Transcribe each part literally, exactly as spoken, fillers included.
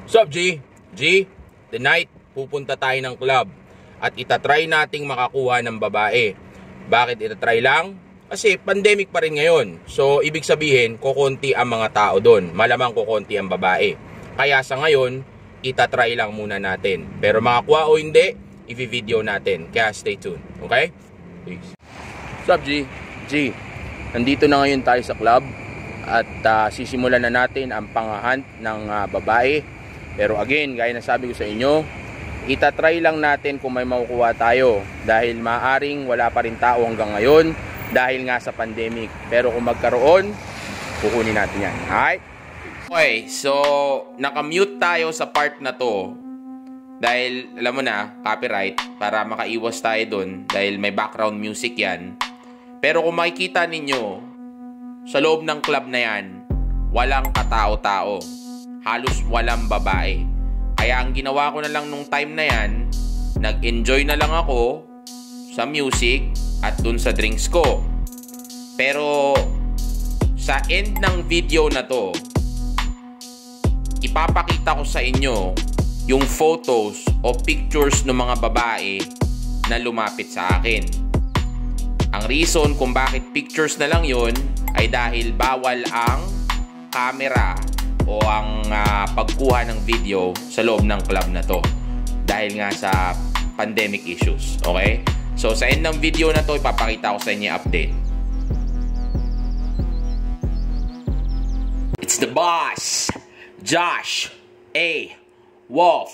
Sup, G? G, tonight, pupunta tayo ng club at itatry nating makakuha ng babae. Bakit itatry lang? Kasi pandemic pa rin ngayon. So, ibig sabihin, kukunti ang mga tao doon. Malamang kukunti ang babae. Kaya sa ngayon, itatry lang muna natin. Pero makakuha o hindi, i-video natin. Kaya stay tuned. Okay? Peace. Sup, G? G, nandito na ngayon tayo sa club at uh, sisimulan na natin ang panghahunt ng uh, babae. Pero again, gaya na sabi ko sa inyo, itatry lang natin kung may makukuha tayo. Dahil maaring wala pa rin tao hanggang ngayon dahil nga sa pandemic. Pero kung magkaroon, kukunin natin yan. Alright? Okay, so nakamute tayo sa part na to. Dahil, alam mo na, copyright, para makaiwas tayo dun. Dahil may background music yan. Pero kung makikita ninyo, sa loob ng club na yan, walang katao-tao. Halos walang babae. Kaya ang ginawa ko na lang nung time na yan, nag-enjoy na lang ako sa music at dun sa drinks ko. Pero sa end ng video na to, ipapakita ko sa inyo yung photos o pictures ng mga babae na lumapit sa akin. Ang reason kung bakit pictures na lang yun ay dahil bawal ang camera o ang uh, pagkuha ng video sa loob ng club na to dahil nga sa pandemic issues. Okay? So sa end ng video na to, ipapakita ko sa inyo update. It's the boss, Josh A. Wolf.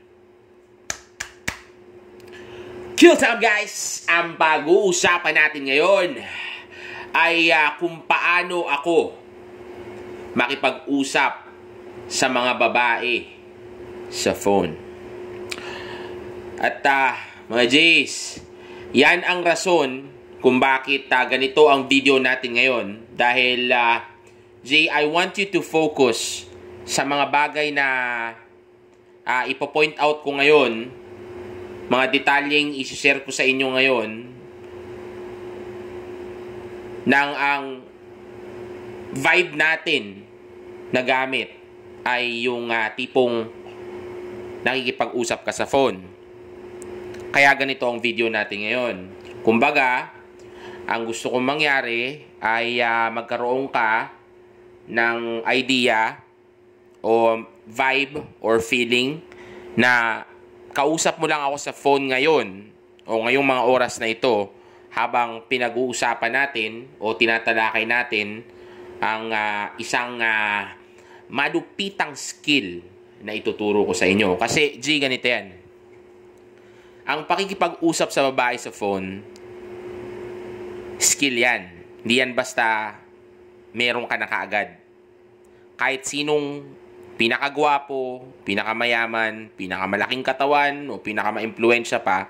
Kill time, guys! Ang pag-uusapan natin ngayon ay uh, kung paano ako makipag-usap sa mga babae sa phone. At uh, mga Jays, yan ang rason kung bakit uh, ganito ang video natin ngayon. Dahil, uh, Jay, I want you to focus sa mga bagay na uh, ipo-point out ko ngayon, mga detalyeng isi-share ko sa inyo ngayon, nang ang vibe natin na gamit ay yung uh, tipong nakikipag-usap ka sa phone. Kaya ganito ang video natin ngayon. Kumbaga, ang gusto kong mangyari ay uh, magkaroon ka ng idea o vibe or feeling na kausap mo lang ako sa phone ngayon o ngayong mga oras na ito habang pinag-uusapan natin o tinatalakay natin ang uh, isang uh, malupitang skill na ituturo ko sa inyo. Kasi, G, ganito yan. Ang pakikipag-usap sa babae sa phone, skill yan. Hindi yan basta meron ka na kaagad. Kahit sinong pinakagwapo, pinakamayaman, pinakamalaking katawan, o pinakamaimpluwensya pa,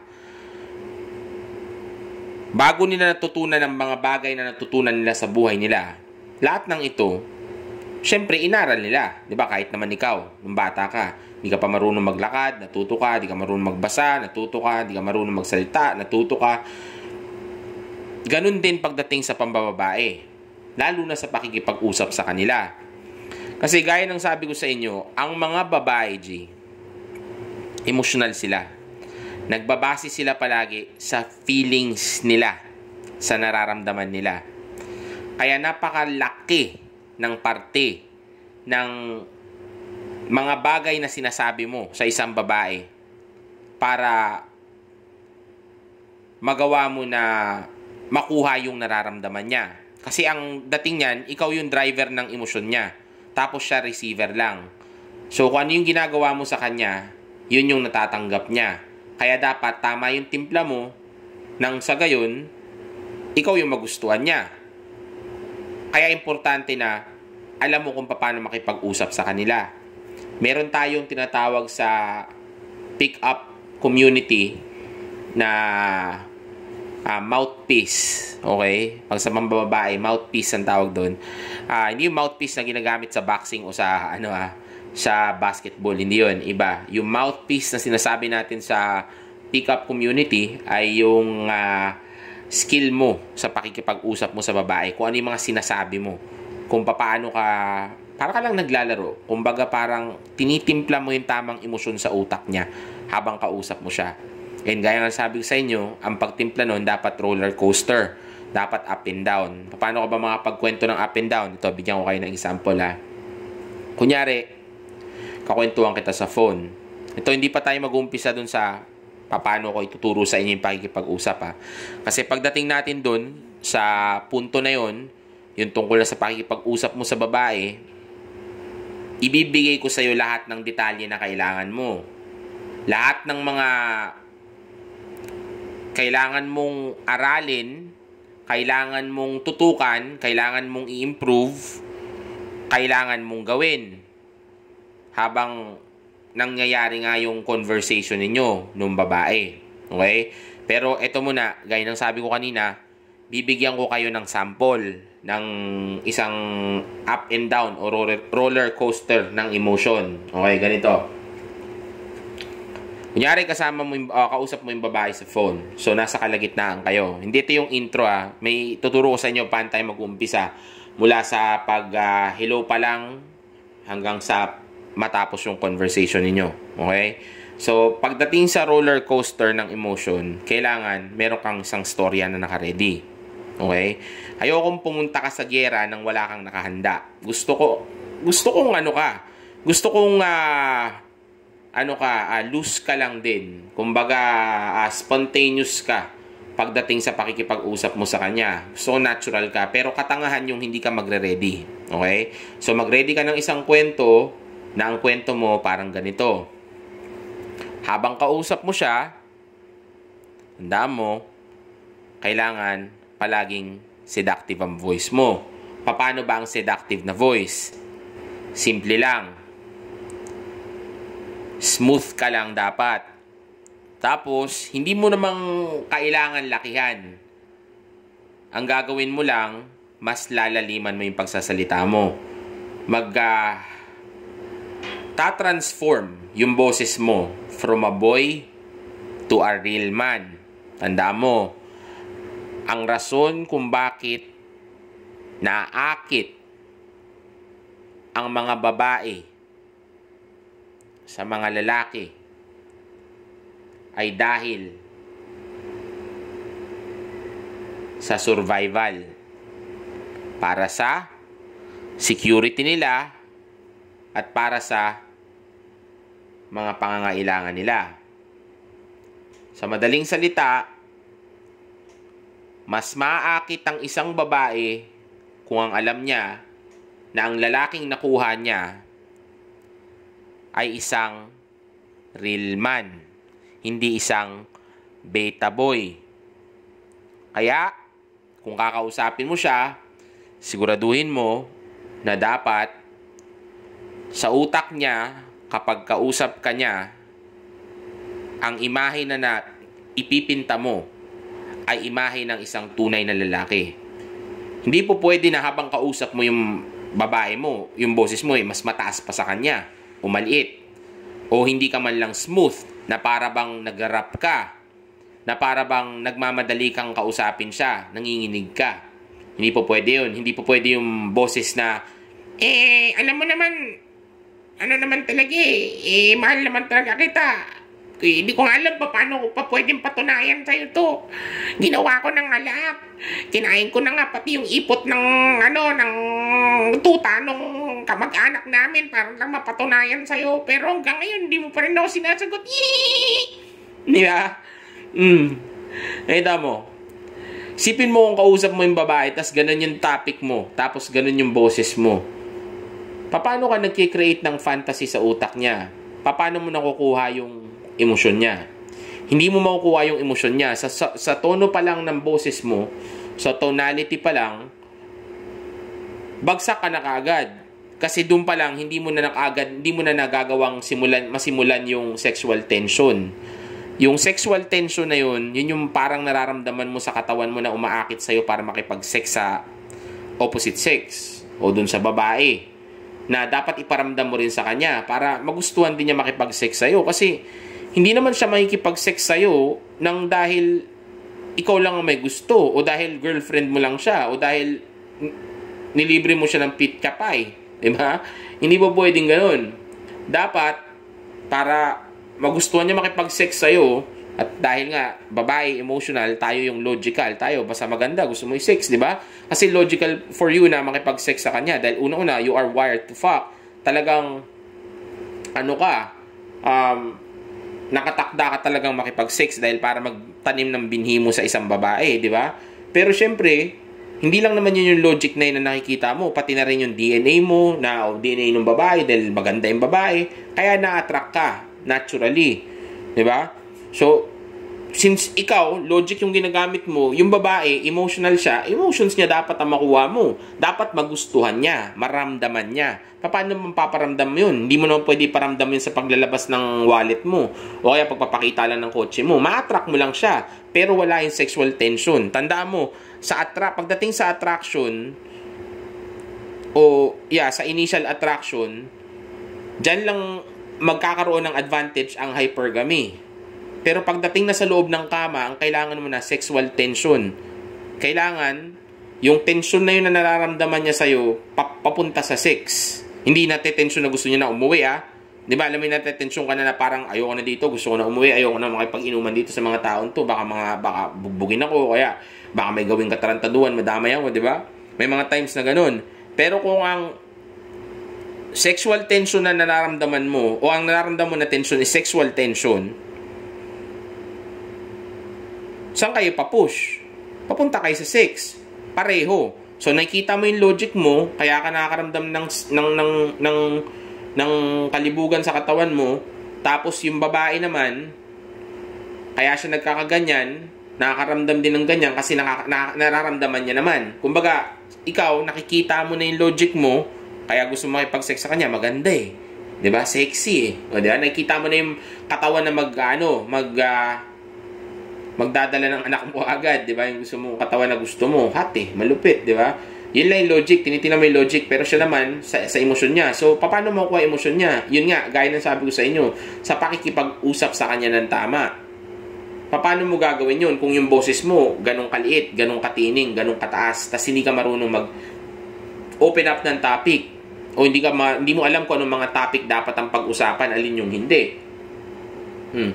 bago nila natutunan ang mga bagay na natutunan nila sa buhay nila, lahat ng ito, syempre, inaral nila. Di ba? Kahit naman ikaw, nung bata ka, di ka pa marunong maglakad, natuto ka. Di ka marunong magbasa, natuto ka. Di ka marunong magsalita, natuto ka. Ganun din pagdating sa pambababae. Lalo na sa pakikipag-usap sa kanila. Kasi gaya ng sabi ko sa inyo, ang mga babae, G, emotional sila. Nagbabase sila palagi sa feelings nila, sa nararamdaman nila. Kaya napakalaki ng parte ng mga bagay na sinasabi mo sa isang babae para magawa mo na makuha yung nararamdaman niya. Kasi ang dating niyan, ikaw yung driver ng emosyon niya. Tapos siya receiver lang. So kung ano yung ginagawa mo sa kanya, yun yung natatanggap niya. Kaya dapat tama yung timpla mo nang sa gayon, ikaw yung magustuhan niya. Kaya importante na alam mo kung paano makipag-usap sa kanila. Meron tayong tinatawag sa pick-up community na uh, mouthpiece. Okay? Pag sa mga babae, mouthpiece ang tawag doon. Uh, hindi yung mouthpiece na ginagamit sa boxing o sa ano ah, sa basketball. Hindi yun. Iba. Yung mouthpiece na sinasabi natin sa pick-up community ay yung uh, skill mo sa pakikipag-usap mo sa babae. Kung ano yung mga sinasabi mo. Kung paano ka para ka lang naglalaro. Kumbaga parang tinitimpla mo yung tamang emosyon sa utak niya habang kausap mo siya. And gaya nga sabi ko sa inyo, ang pagtimpla nun dapat roller coaster. Dapat up and down. Paano ka ba makapagkwento ng up and down? Ito, bigyan ko kayo ng example ha. Kunyari, kakwentuhan kita sa phone. Ito, hindi pa tayo mag-uumpisa dun sa paano ko ituturo sa inyo yung pakikipag-usap ha. Kasi pagdating natin dun sa punto na yon, yung tungkol na sa pakikipag-usap mo sa babae, ibibigay ko sa iyo lahat ng detalye na kailangan mo. Lahat ng mga kailangan mong aralin, kailangan mong tutukan, kailangan mong i-improve, kailangan mong gawin habang nangyayari nga yung conversation ninyo nung babae. Okay? Pero eto muna, gaya ng sabi ko kanina, bibigyan ko kayo ng sample ng isang up and down o roller coaster ng emotion. Okay, ganito. Kunyari kasama mo yung, uh, kausap mo yung babae sa phone. So, nasa kalagitnaan kayo. Hindi ito yung intro ah. May tuturo ko sa inyo paano tayo mag-uumpisa. Mula sa pag uh, hello pa lang hanggang sa matapos yung conversation ninyo. Okay? So, pagdating sa roller coaster ng emotion, kailangan meron kang isang storya na naka-ready. Okay? Ayokong pumunta ka sa giyera nang wala kang nakahanda. Gusto ko, gusto kong ano ka. Gusto kong, uh, ano ka, uh, loose ka lang din. Kumbaga, uh, spontaneous ka pagdating sa pakikipag-usap mo sa kanya. So, natural ka. Pero katangahan yung hindi ka magre-ready. Okay? So, mag-ready ka ng isang kwento na ang kwento mo parang ganito. Habang kausap mo siya, tandaan mo, kailangan palaging seductive ang voice mo. Paano ba ang seductive na voice? Simple lang. Smooth ka lang dapat. Tapos, hindi mo namang kailangan lakihan. Ang gagawin mo lang, mas lalaliman mo yung pagsasalita mo. Mag, uh, ta-transform yung boses mo from a boy to a real man. Tandaan mo, ang rason kung bakit naaakit ang mga babae sa mga lalaki ay dahil sa survival para sa security nila at para sa mga pangangailangan nila. Sa madaling salita, mas maaakit ang isang babae kung ang alam niya na ang lalaking nakuha niya ay isang real man, hindi isang beta boy. Kaya, kung kakausapin mo siya, siguraduhin mo na dapat sa utak niya, kapag kausap ka niya, ang imahe na, na ipipinta mo ay imahe ng isang tunay na lalaki. Hindi po pwede na habang kausap mo yung babae mo, yung boses mo ay mas mataas pa sa kanya, o maliit, o hindi ka man lang smooth, na para bang nag-rap ka, na para bang nagmamadali kang kausapin siya, nanginginig ka. Hindi po pwede yun. Hindi po pwede yung boses na, eh, alam mo naman, ano naman talaga eh, eh mahal naman talaga kita. Eh, hindi ko alam pa paano ko pa pwedeng patunayan sa'yo to. Ginawa ko ng alak. Kinain ko na nga pati yung ipot ng, ano, ng tuta nung kamag-anak namin para lang mapatunayan sa'yo. Pero hanggang ngayon, hindi mo pa rin ako sinasagot. Di ba? Mm. Nakita mo. Sipin mo kung kausap mo yung babae, tapos ganun yung topic mo, tapos ganun yung boses mo. Paano ka nagkikreate ng fantasy sa utak niya? Paano mo nakukuha yung emosyon niya? Hindi mo makukuha yung emosyon niya. Sa, sa, sa tono pa lang ng boses mo, sa tonality pa lang, bagsak ka na kaagad. Kasi doon pa lang, hindi mo na nakaagad, hindi mo na nagagawang simulan, masimulan yung sexual tension. Yung sexual tension na yun, yun yung parang nararamdaman mo sa katawan mo na umaakit sa'yo para makipag-sex sa opposite sex o dun sa babae, na dapat iparamdam mo rin sa kanya para magustuhan din niya makipag-sex sa'yo. Kasi hindi naman siya makikipag-sex sa'yo nang dahil ikaw lang ang may gusto, o dahil girlfriend mo lang siya, o dahil nilibre mo siya ng pit kapay. Diba? Hindi po pwedeng ganun. Dapat, para magustuhan niya makipag-sex sa'yo, at dahil nga, babae, emotional, tayo yung logical. Tayo, basta maganda, gusto mo i-sex, di ba? Kasi logical for you na makipag-sex sa kanya. Dahil una-una, you are wired to fuck. Talagang, ano ka, um, nakatakda ka talagang makipag-sex dahil para magtanim ng binhi mo sa isang babae, di ba? Pero syempre, hindi lang naman yun yung logic na yun na nakikita mo. Pati na rin yung D N A mo, na o D N A ng babae, dahil maganda yung babae. Kaya na-attract ka, naturally. Di ba? So, since ikaw, logic yung ginagamit mo, yung babae, emotional siya, emotions niya dapat ang makuha mo. Dapat magustuhan niya, maramdaman niya. Paano mo paparamdam yun? Hindi mo naman pwede paramdam yun sa paglalabas ng wallet mo. O kaya pagpapakita lang ng kotse mo. Ma-attract mo lang siya, pero wala yung sexual tension. Tandaan mo, sa attract, pagdating sa attraction, o yeah, sa initial attraction, dyan lang magkakaroon ng advantage ang hypergamy. Pero pagdating na sa loob ng kama, ang kailangan mo na sexual tension. Kailangan, yung tension na yun na nararamdaman niya sa'yo, papunta sa sex. Hindi natetensyon na gusto niya na umuwi, ah. Di ba, alam mo yung natetensyon ka na na parang ayoko na dito, gusto ko na umuwi, ayoko na makipag-inuman dito sa mga taon to, baka mga, baka bugbugin ako, kaya baka may gawing katarantaduhan, madamay ako, di ba? May mga times na ganun. Pero kung ang sexual tension na nararamdaman mo, o ang nararamdaman mo na tension is sexual tension, saan kayo papush? Papunta kayo sa sex. Pareho. So, nakikita mo yung logic mo, kaya ka nakakaramdam ng, ng, ng, ng, ng kalibugan sa katawan mo, tapos yung babae naman, kaya siya nagkakaganyan, nakakaramdam din ng ganyan kasi nakaka, na, nararamdaman niya naman. Kumbaga, ikaw, nakikita mo na yung logic mo, kaya gusto mo makipag-sex sa kanya, maganda eh. Diba? Sexy eh. O, diba? Nakikita mo na yung katawan na mag, ano, mag, uh, magdadala ng anak mo agad, di ba? Yung gusto mo, katawan na gusto mo, hati, malupit, di ba? Yun lang yung logic, tinitingnan mo yung logic, pero siya naman, sa, sa emosyon niya. So, paano mo kuha emosyon niya? Yun nga, gaya ng sabi ko sa inyo, sa pakikipag-usap sa kanya ng tama. Paano mo gagawin yun? Kung yung boses mo, ganong kaliit, ganong katining, ganong kataas, tas hindi ka marunong mag-open up ng topic, o hindi, ka ma hindi mo alam kung anong mga topic dapat ang pag-usapan, alin yung hindi. Hmm.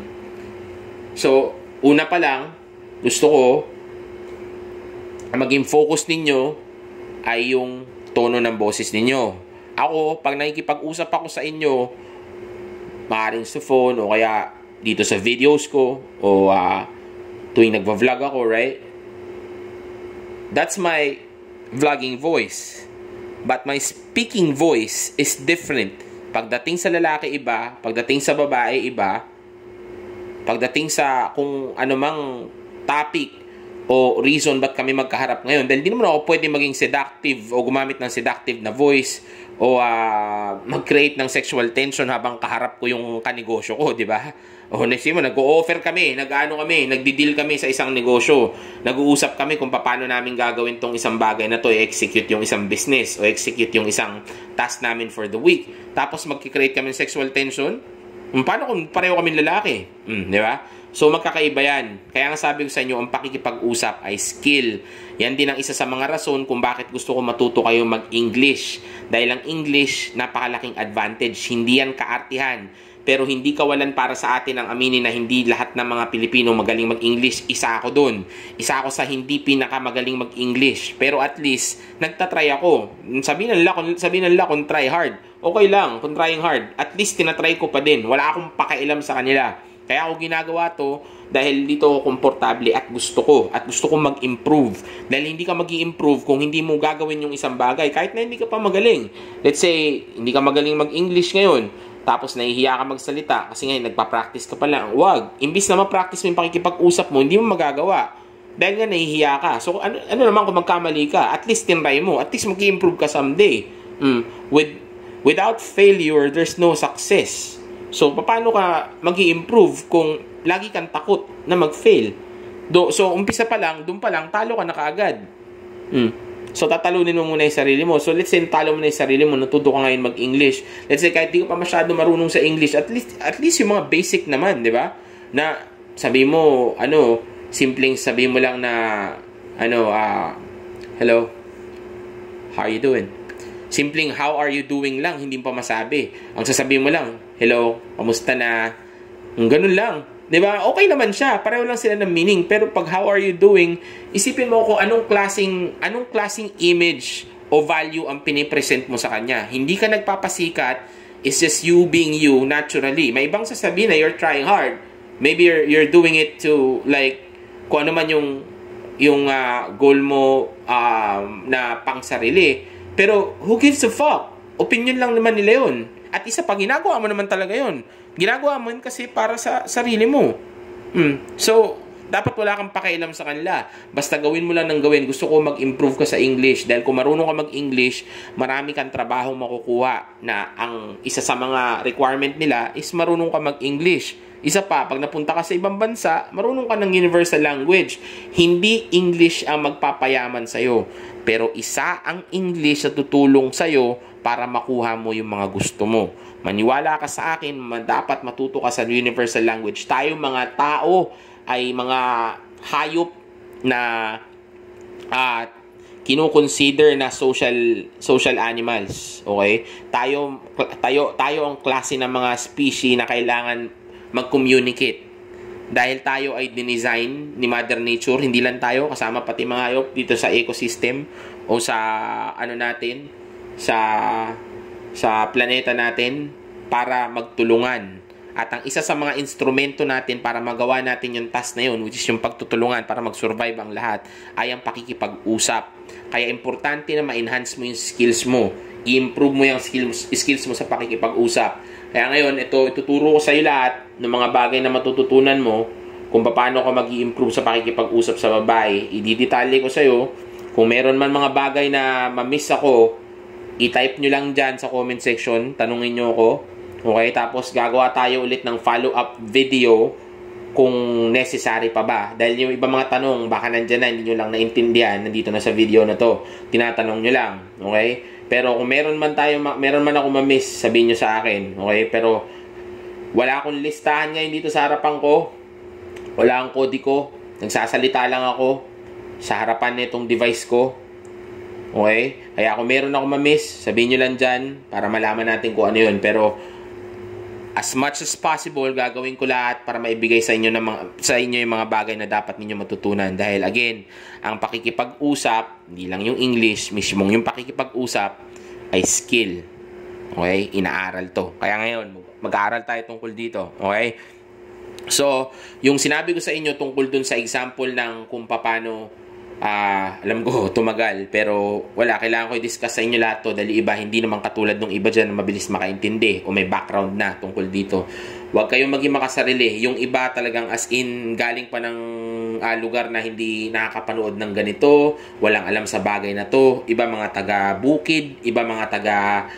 So, una pa lang, gusto ko maging focus ninyo ay yung tono ng boses ninyo. Ako, pag nakikipag-usap ako sa inyo, maaaring sa phone o kaya dito sa videos ko o uh, tuwing nagva-vlog ako, right? That's my vlogging voice. But my speaking voice is different. Pagdating sa lalaki iba, pagdating sa babae iba, pagdating sa kung anumang topic o reason ba't kami magkaharap ngayon. Dahil di naman ako pwede maging seductive o gumamit ng seductive na voice o uh, mag-create ng sexual tension habang kaharap ko yung kanegosyo ko, di ba? O next mo, nag-o-offer kami, nag-ano kami, nagdi-deal kami sa isang negosyo. Nag-uusap kami kung paano namin gagawin tong isang bagay na to, i-execute yung isang business o execute yung isang task namin for the week. Tapos mag-create kami ng sexual tension. Paano kung pareho kami lalaki? Hmm, di ba? So, magkakaiba yan. Kaya nga sabi ko sa inyo, ang pakikipag-usap ay skill. Yan din ang isa sa mga rason kung bakit gusto ko matuto kayo mag-English. Dahil ang English, napakalaking advantage. Hindi yan kaartihan. Pero hindi kawalan para sa atin ang aminin na hindi lahat ng mga Pilipino magaling mag-English. Isa ako dun. Isa ako sa hindi pinakamagaling mag-English. Pero at least, nagtatry ako. Sabihin nila, sabihin nila kung try hard. Okay lang, kung trying hard. At least, tinatry ko pa din. Wala akong pakialam sa kanila. Kaya ako ginagawa to dahil dito ako komportable at gusto ko. At gusto ko mag-improve. Dahil hindi ka mag-i-improve kung hindi mo gagawin yung isang bagay. Kahit na hindi ka pa magaling. Let's say, hindi ka magaling mag-English ngayon. Tapos nahihiya ka magsalita. Kasi ngayon, nagpa-practice ka pa lang. Wag. Imbis na ma-practice mo yung pakikipag-usap mo, hindi mo magagawa. Dahil nga nahihiya ka. So, ano, ano naman kung magkamali ka? At least tinry mo. At least mag-i-improve ka someday. Mm. With Without failure, there's no success. So, paano ka mag-i-improve kung lagi kang takot na mag-fail? Do, so, umpisa pa lang, doon pa lang, talo ka na kaagad. Hmm. So, tatalunin mo muna yung sarili mo. So, let's say, talo mo na yung sarili mo, natuto ka ngayon mag-English. Let's say, kahit di ka pa masyado marunong sa English, at least, at least yung mga basic naman, di ba? Na, sabi mo, ano, simpleng sabi mo lang na, ano, ah, uh, hello, how are you doing? Simpleng how are you doing lang, hindi pa masabi. Ang sasabihin mo lang, hello, kamusta na? Ganun lang. Diba? Okay naman siya. Pareho lang sila ng meaning. Pero pag how are you doing, isipin mo kung anong klaseng, anong klaseng image o value ang pinipresent mo sa kanya. Hindi ka nagpapasikat. It's just you being you naturally. May ibang sasabihin na you're trying hard. Maybe you're, you're doing it to like, kung ano man yung, yung uh, goal mo um, na pang sarili. Pero, who gives a fuck? Opinion lang naman nila yun. At isa pa, ginagawa mo naman talaga yun. Ginagawa mo yun kasi para sa sarili mo. Mm. So, dapat wala kang pakialam sa kanila. Basta gawin mo lang ng gawin. Gusto ko mag-improve ka sa English. Dahil kung marunong ka mag-English, marami kang trabaho makukuha na ang isa sa mga requirement nila is marunong ka mag-English. Isa pa, pag napunta ka sa ibang bansa, marunong ka ng universal language. Hindi English ang magpapayaman sa'yo. Pero isa ang English na tutulong sa'yo para makuha mo yung mga gusto mo. Maniwala ka sa akin, dapat matuto ka sa universal language. Tayo mga tao ay mga hayop na uh, kino-consider na social social animals. Okay? Tayo tayo tayo ang klase ng mga species na kailangan mag-communicate. Dahil tayo ay dinesign ni Mother Nature, hindi lang tayo, kasama pati mga hayop dito sa ecosystem o sa ano natin, sa sa planeta natin para magtulungan. At ang isa sa mga instrumento natin para magawa natin yung task na yun, which is yung pagtutulungan para mag-survive ang lahat, ay ang pakikipag-usap. Kaya importante na ma-enhance mo yung skills mo. I-improve mo yung skills, skills mo sa pakikipag-usap. Kaya ngayon, ito, ituturo ko sa iyo lahat ng mga bagay na matututunan mo kung paano ka mag-i-improve sa pakikipag-usap sa babae. I-detalye ko sa iyo. Kung meron man mga bagay na ma-miss ako, i-type nyo lang dyan sa comment section. Tanungin nyo ako. Okay? Tapos gagawa tayo ulit ng follow-up video kung necessary pa ba. Dahil yung iba mga tanong, baka nandyan na, hindi nyo lang naintindihan. Nandito na sa video na to. Tinatanong nyo lang. Okay? Pero kung meron man tayo, meron man ako ma-miss, sabihin nyo sa akin. Okay? Pero wala akong listahan ngayon dito sa harapan ko. Wala akong kode ko. Nagsasalita lang ako sa harapan nitong device ko. Okay? Kaya kung meron ako ma-miss, sabihin nyo lang dyan para malaman natin kung ano yun. Pero as much as possible, gagawin ko lahat para maibigay sa inyo, ng mga, sa inyo yung mga bagay na dapat ninyo matutunan. Dahil again, ang pakikipag-usap, hindi lang yung English, mismong yung pakikipag-usap ay skill. Okay? Inaaral to. Kaya ngayon, mag-aaral tayo tungkol dito. Okay? So, yung sinabi ko sa inyo tungkol dun sa example ng kung paano Uh, alam ko, tumagal. Pero wala, kailangan ko i-discuss sa inyo lahat to. Dahil iba, hindi naman katulad ng iba dyan na mabilis makaintindi o may background na tungkol dito. Huwag kayong maging makasarili. Yung iba talagang as in, galing pa ng uh, lugar na hindi nakakapanood ng ganito. Walang alam sa bagay na to. Iba mga taga-bukid, iba mga taga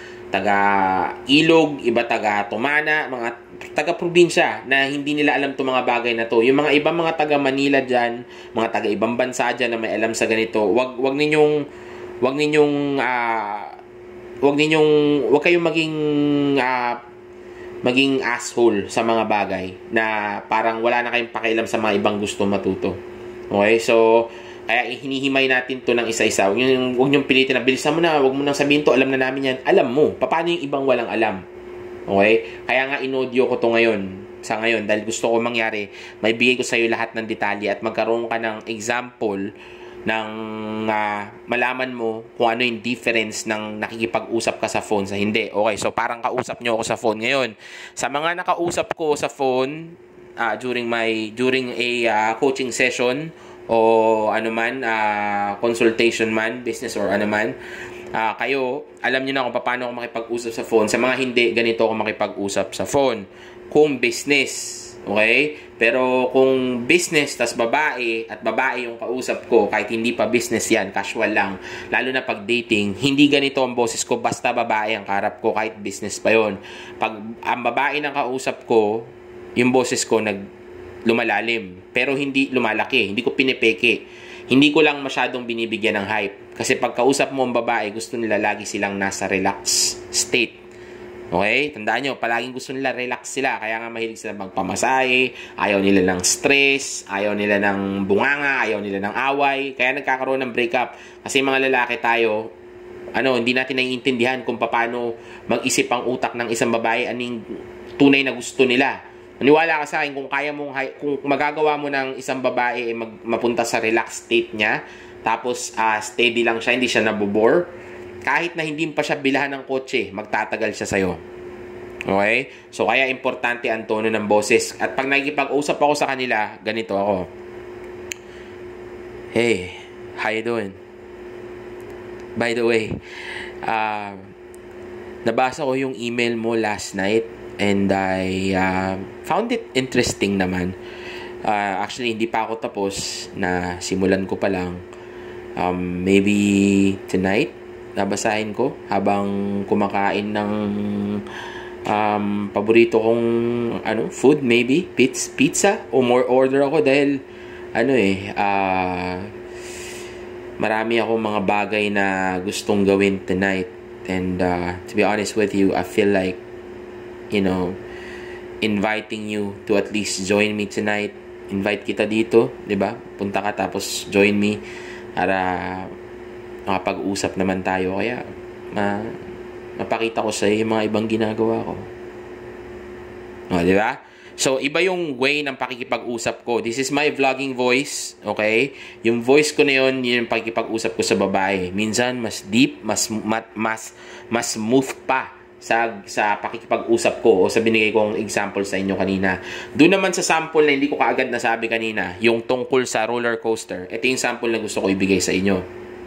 taga-ilog, iba taga-tumana, mga taga-probinsya na hindi nila alam itong mga bagay na to. Yung mga ibang mga taga-Manila dyan, mga taga-ibang bansa dyan na may alam sa ganito, wag, wag ninyong, wag ninyong, uh, wag ninyong, wag kayong maging, uh, maging asshole sa mga bagay na parang wala na kayong pakialam sa mga ibang gusto matuto. Okay? So, kaya hinihimay natin to ng isa-isa. Huwag nyo, huwag nyo pilitin na bilisan mo na, huwag mo nang sabihin to, alam na namin yan. Alam mo. Paano yung ibang walang alam? Okay? Kaya nga inaudio ko to ngayon, sa ngayon, dahil gusto ko mangyari, may bigay ko sa iyo lahat ng detalye at magkaroon ka ng example ng uh, malaman mo kung ano yung difference ng nakikipag-usap ka sa phone sa hindi. Okay, so parang kausap nyo ako sa phone ngayon. Sa mga nakausap ko sa phone uh, during my during a uh, coaching session o ano man, uh, consultation man, business or ano man, uh, kayo, alam nyo na kung paano ako makipag-usap sa phone. Sa mga hindi, ganito ako makipag-usap sa phone. Kung business, okay? Pero kung business, tas babae, at babae yung kausap ko, kahit hindi pa business yan, casual lang, lalo na pag dating, hindi ganito ang boses ko, basta babae ang karap ko, kahit business pa yon. Pag ang babae ng kausap ko, yung boses ko nag lumalalim, pero hindi lumalaki, hindi ko pinipeke, hindi ko lang masyadong binibigyan ng hype, kasi pag kausap mo ang babae, gusto nila lagi silang nasa relax state. Okay? Tandaan nyo, palaging gusto nila relax sila, kaya nga mahilig sila magpamasahe, ayaw nila ng stress, ayaw nila ng bunganga, ayaw nila ng away, kaya nagkakaroon ng breakup, kasi mga lalaki tayo, ano, hindi natin naiintindihan kung paano mag-isip ang utak ng isang babae, aning tunay na gusto nila. Maniwala ka sa akin, kung kaya mong, kung magagawa mo ng isang babae mag, mapunta sa relaxed state niya, tapos uh, steady lang siya, hindi siya nabobore, kahit na hindi pa siya bilahan ng kotse, magtatagal siya sa'yo. Okay? So, kaya importante ang tono ng boses. At pag nakikipag-usap ako sa kanila, ganito ako. Hey, how you doing? By the way, uh, nabasa ko yung email mo last night and I uh, found it interesting naman. Uh, actually, hindi pa ako tapos na simulan ko pa lang. Um, maybe tonight, nabasahin ko habang kumakain ng um, paborito kong ano, food, maybe pizza, pizza o more order ako dahil ano eh, ah... Uh, marami akong mga bagay na gustong gawin tonight. And uh, to be honest with you, I feel like, you know, inviting you to at least join me tonight. Invite kita dito, di ba? Punta ka tapos join me para makapag-usap naman tayo. Kaya, ma mapakita ko sa iyo yung mga ibang ginagawa ko. O, di ba? So, iba yung way ng pakikipag-usap ko. This is my vlogging voice, okay? Yung voice ko na yun, yun yung pakikipag-usap ko sa babae. Minsan, mas deep, mas mas mas, mas smooth pa sa sa pakikipag-usap ko o sa binigay kong example sa inyo kanina. Doon naman sa sample na hindi ko kaagad nasabi kanina, yung tungkol sa roller coaster. Ito yung sample na gusto ko ibigay sa inyo.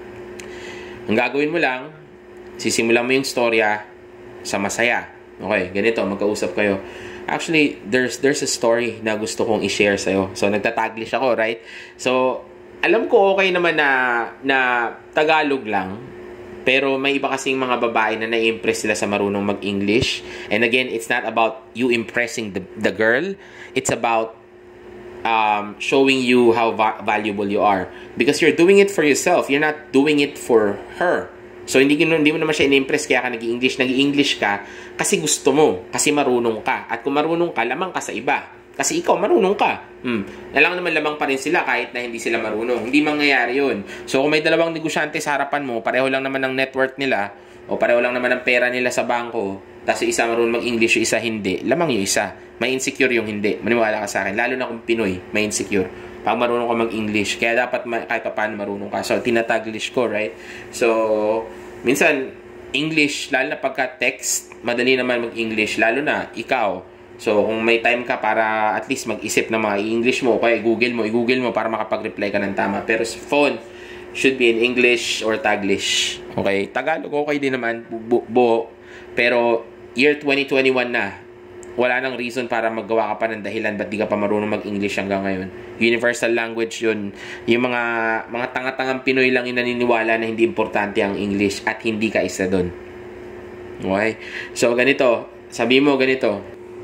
Ang gagawin mo lang, sisimulan mo yung storya sa masaya. Okay, ganito, magkausap kayo. Actually, there's there's a story na gusto kong i-share sa'yo. So, nagtataglish ako, right? So, alam ko okay naman na, na Tagalog lang. Pero may iba kasing mga babae na na-impress sila sa marunong mag-English. And again, it's not about you impressing the, the girl. It's about um, showing you how va valuable you are. Because you're doing it for yourself. You're not doing it for her. So, hindi, hindi mo naman siya in-impress kaya ka nag-i-English. Nag-i-English ka kasi gusto mo. Kasi marunong ka. At kung marunong ka, lamang ka sa iba. Kasi ikaw, marunong ka. Hmm. Nalang naman lamang pa rin sila kahit na hindi sila marunong. Hindi mangyayari yun. So, kung may dalawang negosyante sa harapan mo, pareho lang naman ng net worth nila, o pareho lang naman ng pera nila sa bangko, tapos isa marunong mag-English, yung isa hindi, lamang yung isa. May insecure yung hindi. Maniwala ka sa akin. Lalo na kung Pinoy, may insecure. Pag marunong ka mag-English, kaya dapat kahit pa paano marunong ka. So, tinataglish ko, right? So, minsan, English, lalo na pagka text, madali naman mag-English, lalo na ikaw. So, kung may time ka para at least mag-isip na mga English mo, kaya i-google mo, i-google mo para makapag-reply ka ng tama. Pero sa phone, should be in English or Taglish. Okay? Tagalog, okay din naman, buo. Pero, year twenty twenty-one na, wala nang reason para maggawa ka pa ng dahilan ba't di ka pa marunong mag-English hanggang ngayon. Universal language yun. Yung mga mga tanga-tangang Pinoy lang yung naniniwala na hindi importante ang English at hindi ka isa doon. Okay? So, ganito. Sabi mo ganito.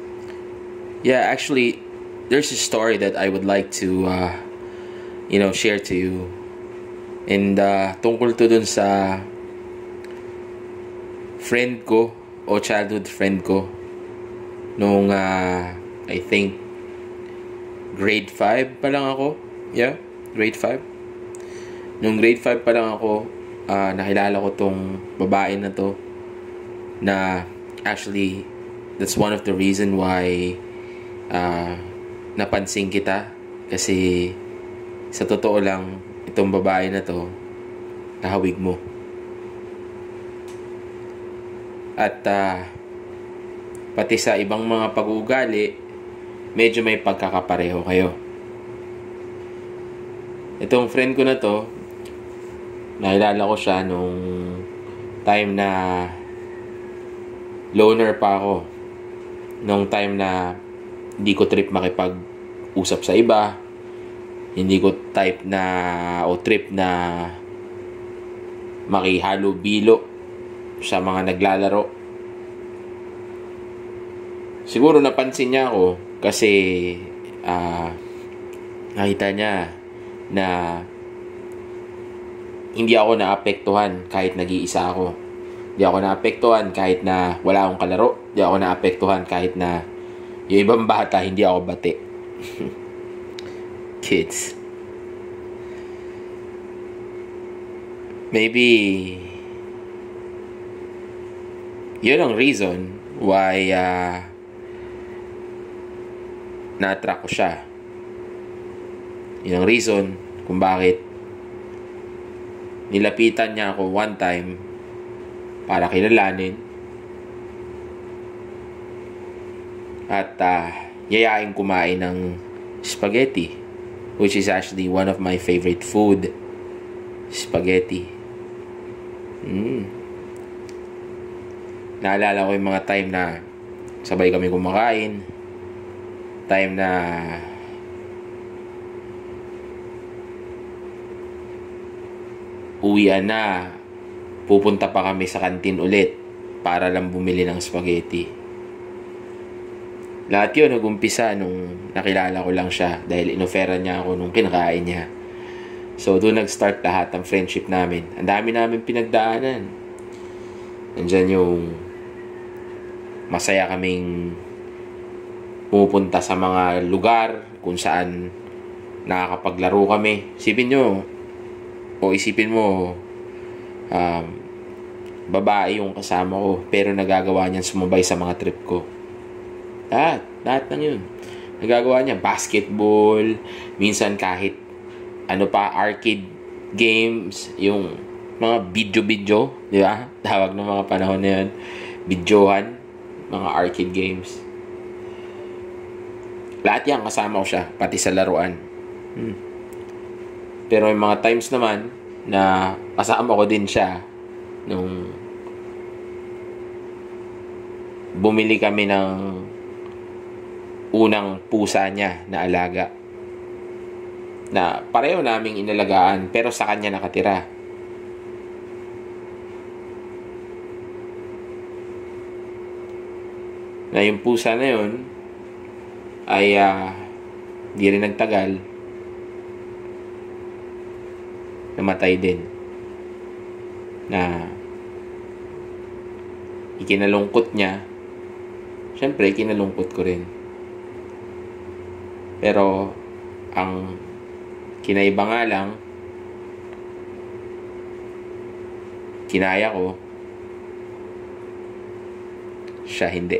Yeah, actually, there's a story that I would like to, uh, you know, share to you. And uh, tungkol to dun sa friend ko o childhood friend ko. Nung, uh, I think, grade five pa lang ako. Yeah, grade five. Nung grade five pa lang ako, uh, nakilala ko tong babae na to. Na, actually, that's one of the reason why uh, napansin kita. Kasi, sa totoo lang, itong babae na to, kahawig mo. At, uh, pati sa ibang mga pag-uugali, medyo may pagkakapareho kayo. Itong friend ko na to, nakilala ko siya nung time na loner pa ako. Nung time na hindi ko trip makipag-usap sa iba. Hindi ko type na o trip na makihalo-bilo sa mga naglalaro. Siguro napansin niya ako kasi uh, nakita niya na hindi ako naapektuhan kahit nag-iisa ako. Hindi ako naapektuhan kahit na wala akong kalaro. Hindi ako naapektuhan kahit na yung ibang bata hindi ako bati. Kids. Maybe Yun ang reason why uh, na-attract ko siya. Yun ang reason kung bakit nilapitan niya ako one time para kilalanin at uh, yayain kumain ng spaghetti, which is actually one of my favorite food. Spaghetti. Mm. Naalala ko yung mga time na sabay kami kumakain. Time na uwian na, pupunta pa kami sa kantin ulit para lang bumili ng spaghetti. Lahat yun nag-umpisa nung nakilala ko lang siya dahil inoferan niya ako nung kinakain niya. So doon nag-start lahat ng friendship namin. Ang dami namin pinagdaanan. Nandyan yung masaya kaming pumupunta sa mga lugar kung saan nakakapaglaro kami. Isipin nyo, o isipin mo, um, babae yung kasama ko, pero nagagawa niyan sumabay sa mga trip ko. Lahat, lahat ng yun. Nagagawa niya, basketball, minsan kahit ano pa, arcade games, yung mga video-video, di ba? Tawag ng mga panahon na yun, videohan, mga arcade games. Lahat yan kasama ko siya, pati sa laruan. Hmm. Pero yung mga times naman na kasama ko din siya nung bumili kami ng unang pusa niya na alaga. Na pareho naming inalagaan pero sa kanya nakatira. Na yung pusa na yun ay uh, di rin nagtagal, namatay din. Na ikinalungkot niya. Siyempre, ikinalungkot ko rin. Pero ang kinaiba nga lang, kinaya ko, siya hindi.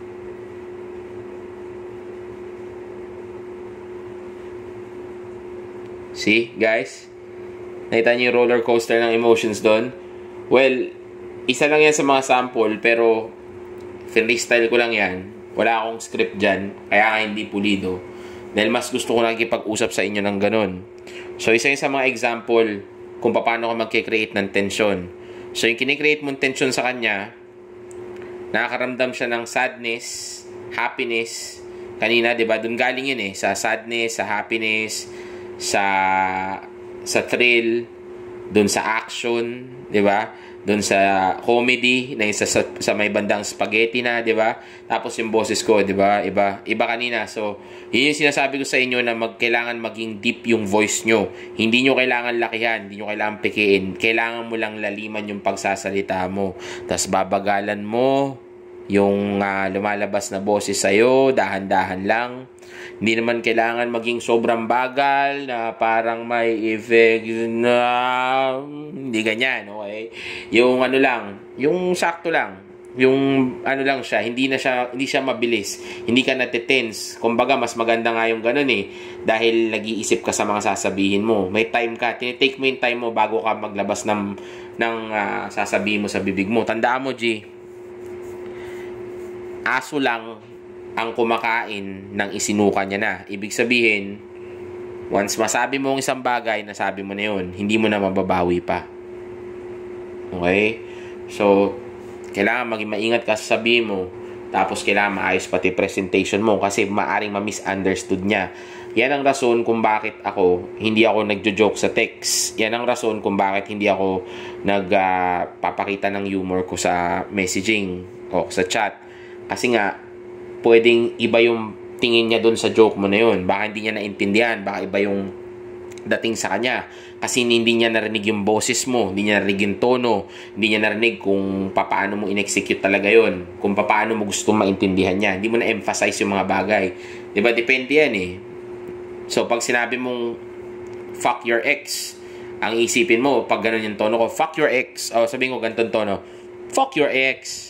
See, guys? Nakita niyo yung roller coaster ng emotions doon? Well, isa lang yan sa mga sample, pero freestyle ko lang yan. Wala akong script dyan, kaya hindi pulido. Dahil mas gusto ko nakikipag-usap sa inyo ng ganun. So, isa yung sa mga example kung paano ko mag-create ng tension. So, yung kinikreate mong tension sa kanya, nakakaramdam siya ng sadness, happiness. Kanina, di ba? Doon galing yun eh. Sa sadness, sa happiness, sa sa thrill, doon sa action, di ba? Doon sa comedy, na isa sa, sa may bandang spaghetti na, di ba? Tapos yung boses ko, di ba? Iba, iba kanina. So, yun yung sinasabi ko sa inyo na mag, kailangan maging deep yung voice nyo. Hindi nyo kailangan lakihan, hindi nyo kailangan pikiin. Kailangan mo lang laliman yung pagsasalita mo. Tapos babagalan mo yung uh, lumalabas na boses sa'yo, dahan-dahan lang. Hindi naman kailangan maging sobrang bagal na parang may effect na hindi ganyan, okay? Yung ano lang, yung sakto lang. Yung ano lang siya, hindi na siya hindi siya mabilis. Hindi ka natitense. Kumbaga mas maganda nga yung ganun eh dahil nag-iisip ka sa mga sasabihin mo. May time ka, tinitake mo yung time mo bago ka maglabas ng ng uh, sasabihin mo sa bibig mo. Tandaan mo, G. Aso lang ang kumakain ng isinuka niya na. Ibig sabihin, once masabi mo ang isang bagay, nasabi mo na yun, hindi mo na mababawi pa. Okay? So, kailangan maging maingat ka sa sabihin mo, tapos kailangan maayos pati presentation mo kasi maaring ma-misunderstood niya. Yan ang rason kung bakit ako, hindi ako nagjo-joke sa text. Yan ang rason kung bakit hindi ako nagpapakita uh, ng humor ko sa messaging o sa chat. Kasi nga, pwedeng iba yung tingin niya doon sa joke mo na yun. Baka hindi niya naintindihan. Baka iba yung dating sa kanya. Kasi hindi niya narinig yung boses mo. Hindi niya narinig yung tono. Hindi niya narinig kung paano mo in-execute talaga yun. Kung paano mo gusto maintindihan niya. Hindi mo na-emphasize yung mga bagay. Diba? Depende yan eh. So, pag sinabi mong fuck your ex, ang isipin mo, pag ganun yung tono ko, fuck your ex. O, sabihin ko ganitong tono, fuck your ex.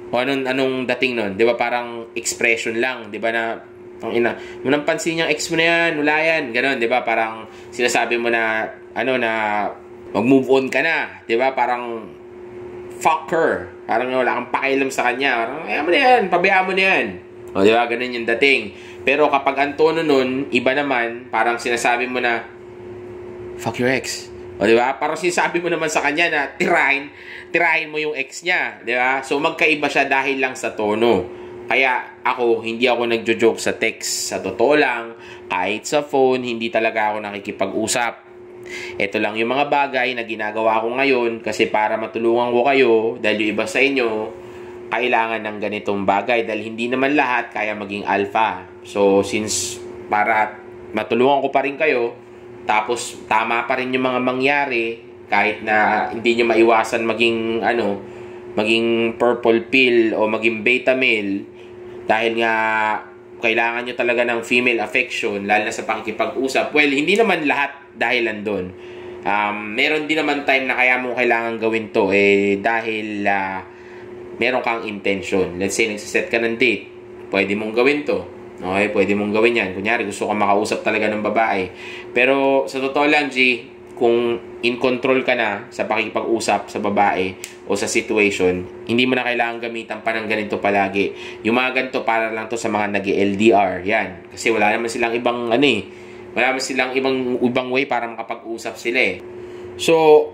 O anong, anong dating nun? Di ba parang expression lang? Di ba na, ang ina, mo nang pansin niyang ex mo na yan, wala yan, gano'n, di ba? Parang sinasabi mo na, ano, na mag-move on ka na, di ba? Parang fuck her. Parang wala kang pakialam sa kanya. Parang, ayaw mo na yan, pabayaan mo na yan. O, di ba? Ganun yung dating. Pero kapag ang tono nun, iba naman, parang sinasabi mo na, fuck your ex. O, di ba? Parang sinasabi mo naman sa kanya na tirahin, tirahin mo yung ex niya. Di ba? So, magkaiba siya dahil lang sa tono. Kaya ako, hindi ako nagjo-joke sa text. Sa totoo lang, kahit sa phone, hindi talaga ako nakikipag-usap. Ito lang yung mga bagay na ginagawa ko ngayon kasi para matulungan ko kayo dahil yung iba sa inyo kailangan ng ganitong bagay dahil hindi naman lahat kaya maging alpha. So, since para matulungan ko pa rin kayo, tapos tama pa rin yung mga mangyari kahit na hindi nyo maiwasan maging ano, maging purple pill o maging beta male dahil nga kailangan nyo talaga ng female affection lalo na sa pakikipag-usap. Well, hindi naman lahat dahilan doon. Um, meron din naman time na kaya mo kailangan gawin to eh dahil uh, meron kang intention. Let's say, nagsiset ka ng date. Pwede mong gawin to. Okay? Pwede mong gawin yan. Kunyari, gusto kang makausap talaga ng babae. Pero, sa totoo lang, G, kung in control ka na sa pakikipag-usap sa babae o sa situation, hindi mo na kailangan gamitan pa ng ganito palagi. Yung mga ganito, para lang to sa mga nag-L D R. Yan. Kasi wala naman silang ibang, ano eh, wala naman silang ibang, ibang way para makapag-usap sila eh. So,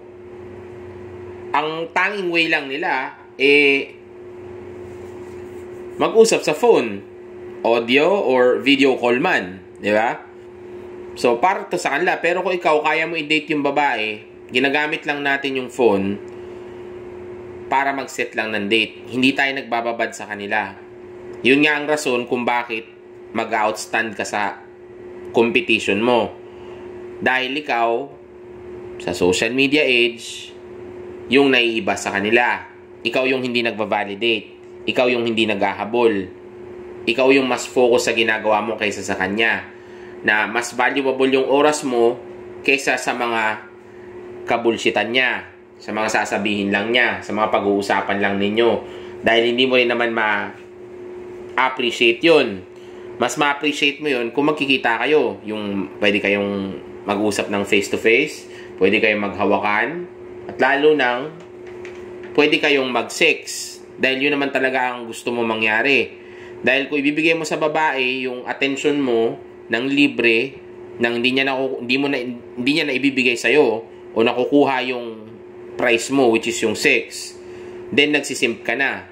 ang tanging way lang nila, eh, mag-usap sa phone, audio or video call man, di ba? So, para to sa kanila. Pero kung ikaw, kaya mo i-date yung babae, ginagamit lang natin yung phone para mag-set lang ng date. Hindi tayo nagbababad sa kanila. Yun nga ang rason kung bakit mag-outstand ka sa competition mo. Dahil ikaw, sa social media age, yung naiiba sa kanila. Ikaw yung hindi nagva-validate. Ikaw yung hindi naghahabol. Ikaw yung mas focus sa ginagawa mo kaysa sa kanya. Na mas valuable yung oras mo kaysa sa mga kabulsitan niya, sa mga sasabihin lang niya, sa mga pag-uusapan lang ninyo. Dahil hindi mo rin naman ma-appreciate yun. Mas ma-appreciate mo yun kung magkikita kayo. Yung pwede kayong mag-usap ng face-to-face, pwede kayong maghawakan, at lalo nang pwede kayong mag-sex. Dahil yun naman talaga ang gusto mo mangyari. Dahil kung ibibigay mo sa babae yung attention mo ng libre, nang hindi niya na, hindi mo na hindi niya na ibibigay sa iyo o nakukuha yung price mo which is yung sex, then nagsisimp ka na.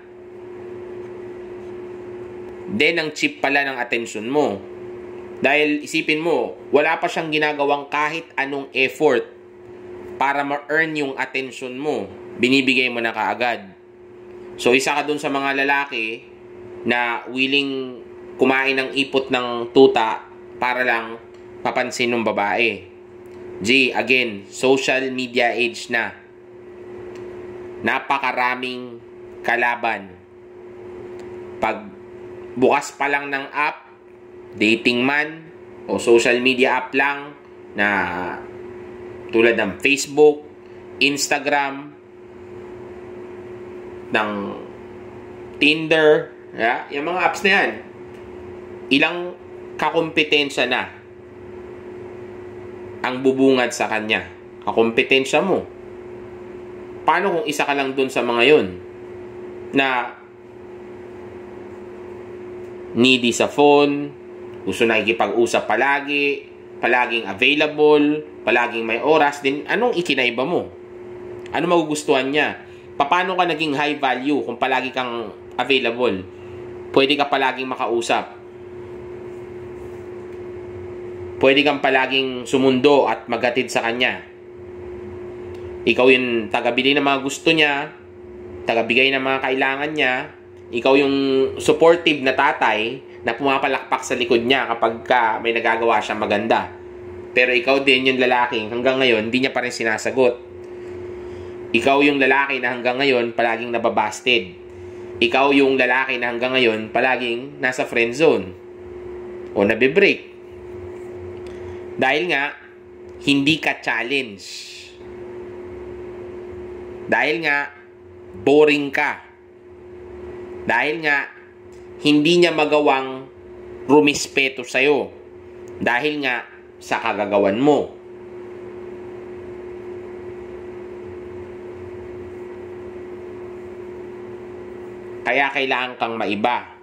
Then ang cheap pala ng attention mo. Dahil isipin mo, wala pa siyang ginagawang kahit anong effort para ma-earn yung attention mo. Binibigay mo na kaagad. So isa ka dun sa mga lalaki na willing kumain ng ipot ng tuta para lang papansin ng babae. G, again, social media age na. Napakaraming kalaban. Pag bukas pa lang ng app, dating man, o social media app lang, na tulad ng Facebook, Instagram, ng Tinder, yeah, yung mga apps na yan, ilang kakompetensya na ang bubungad sa kanya. Kakompetensya mo. Paano kung isa ka lang dun sa mga yun na needy sa phone, gusto na ikipag-usap palagi, palaging available, palaging may oras, din anong ikinaiba mo? Ano magugustuhan niya? Paano ka naging high value kung palagi kang available? Pwede ka palaging makausap. Pwede kang palaging sumundo at maghatid sa kanya. Ikaw yung tagabili ng mga gusto niya, tagabigay ng mga kailangan niya, ikaw yung supportive na tatay na pumapalakpak sa likod niya kapag ka may nagagawa siyang maganda. Pero ikaw din yung lalaking hanggang ngayon, hindi niya pa rin sinasagot. Ikaw yung lalaki na hanggang ngayon, palaging nababasted. Ikaw yung lalaki na hanggang ngayon, palaging nasa friend zone. O nabibreak. Dahil nga, hindi ka challenge. Dahil nga, boring ka. Dahil nga, hindi niya magawang rumispeto sa'yo. Dahil nga, sa kagagawan mo. Kaya kailangan kang maiba.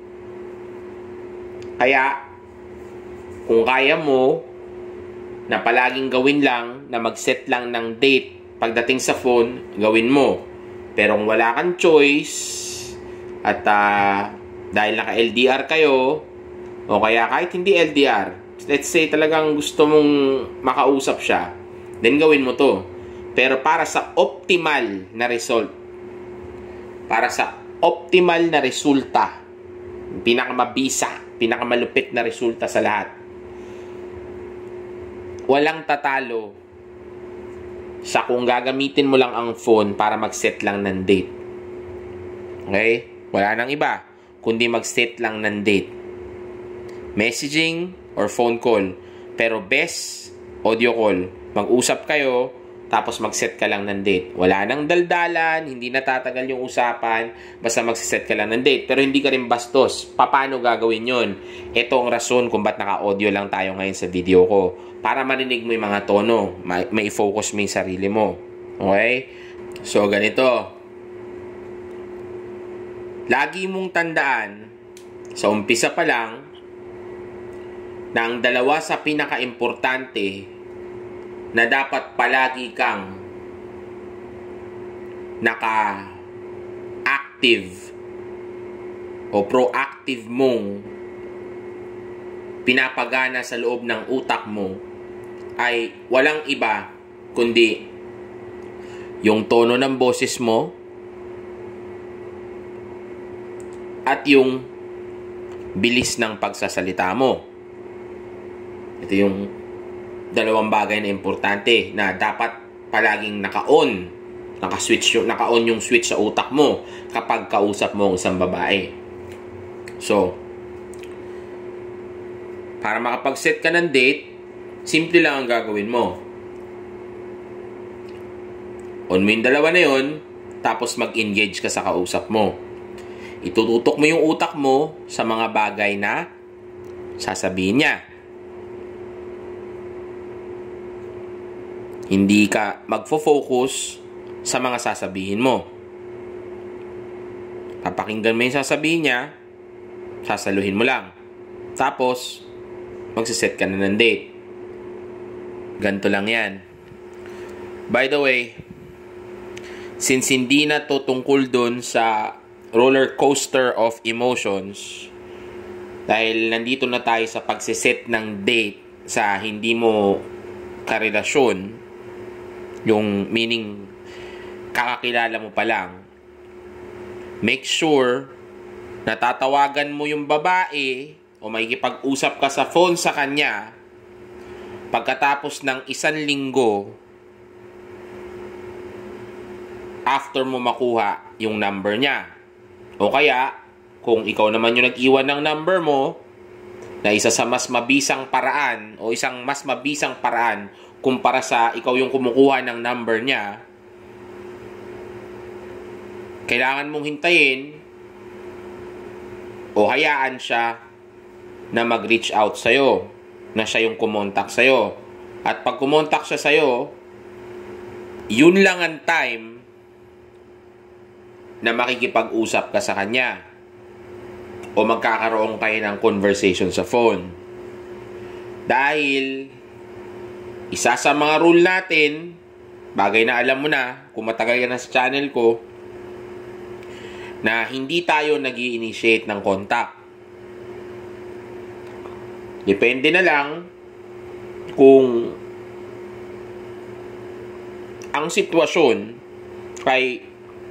Kaya, kung kaya mo, na palaging gawin lang, na mag-set lang ng date, pagdating sa phone, gawin mo. Pero kung wala kang choice, at uh, dahil naka-L D R kayo, o kaya kahit hindi L D R, let's say talagang gusto mong makausap siya, then gawin mo to. Pero para sa optimal na result, para sa optimal na resulta, pinakamabisa, pinakamalupit na resulta sa lahat, walang tatalo sa kung gagamitin mo lang ang phone para mag-set lang ng date. Okay? Wala nang iba, kundi mag-set lang ng date. Messaging or phone call. Pero best, audio call. Mag-usap kayo, tapos mag-set ka lang ng date. Wala nang daldalan, hindi natatagal yung usapan, basta mag-set ka lang ng date. Pero hindi ka rin bastos. Paano gagawin yun? Ito ang rason kung ba't naka-audio lang tayo ngayon sa video ko. Para marinig mo yung mga tono, may focus mo yung sarili mo. Okay? So, ganito. Lagi mong tandaan, sa umpisa pa lang, na ang dalawa sa pinaka-importante na dapat palagi kang naka-active o proactive mong pinapagana sa loob ng utak mo ay walang iba kundi yung tono ng boses mo at yung bilis ng pagsasalita mo. Ito yung dalawang bagay na importante na dapat palaging naka-on. Naka-switch yung, naka-on yung switch sa utak mo kapag kausap mo ang isang babae. So, para makapag-set ka ng date, simple lang ang gagawin mo. On mo yung dalawa na yun, tapos mag-engage ka sa kausap mo. Itututok mo yung utak mo sa mga bagay na sasabihin niya. Hindi ka magfo-focus sa mga sasabihin mo. Papakinggan mo yung sasabihin niya, sasaluhin mo lang. Tapos, magsiset ka na ng date. Ganito lang yan. By the way, since hindi na to tungkol dun sa roller coaster of emotions, dahil nandito na tayo sa pagsiset ng date sa hindi mo karelasyon, yung meaning kakakilala mo pa lang, make sure na tatawagan mo yung babae o makikipag-usap ka sa phone sa kanya pagkatapos ng isang linggo after mo makuha yung number niya. O kaya, kung ikaw naman yung nag-iwan ng number mo, na isa sa mas mabisang paraan o isang mas mabisang paraan kumpara sa ikaw yung kumukuha ng number niya, kailangan mong hintayin o hayaan siya na mag-reach out sa'yo, na siya yung kumontak sa'yo. At pag kumontak siya sa'yo, yun lang ang time na makikipag-usap ka sa kanya o magkakaroon kayo ng conversation sa phone. Dahil isa sa mga rule natin, bagay na alam mo na kung matagal ka na sa channel ko, na hindi tayo nag-i-initiate ng contact. Depende na lang kung ang sitwasyon kay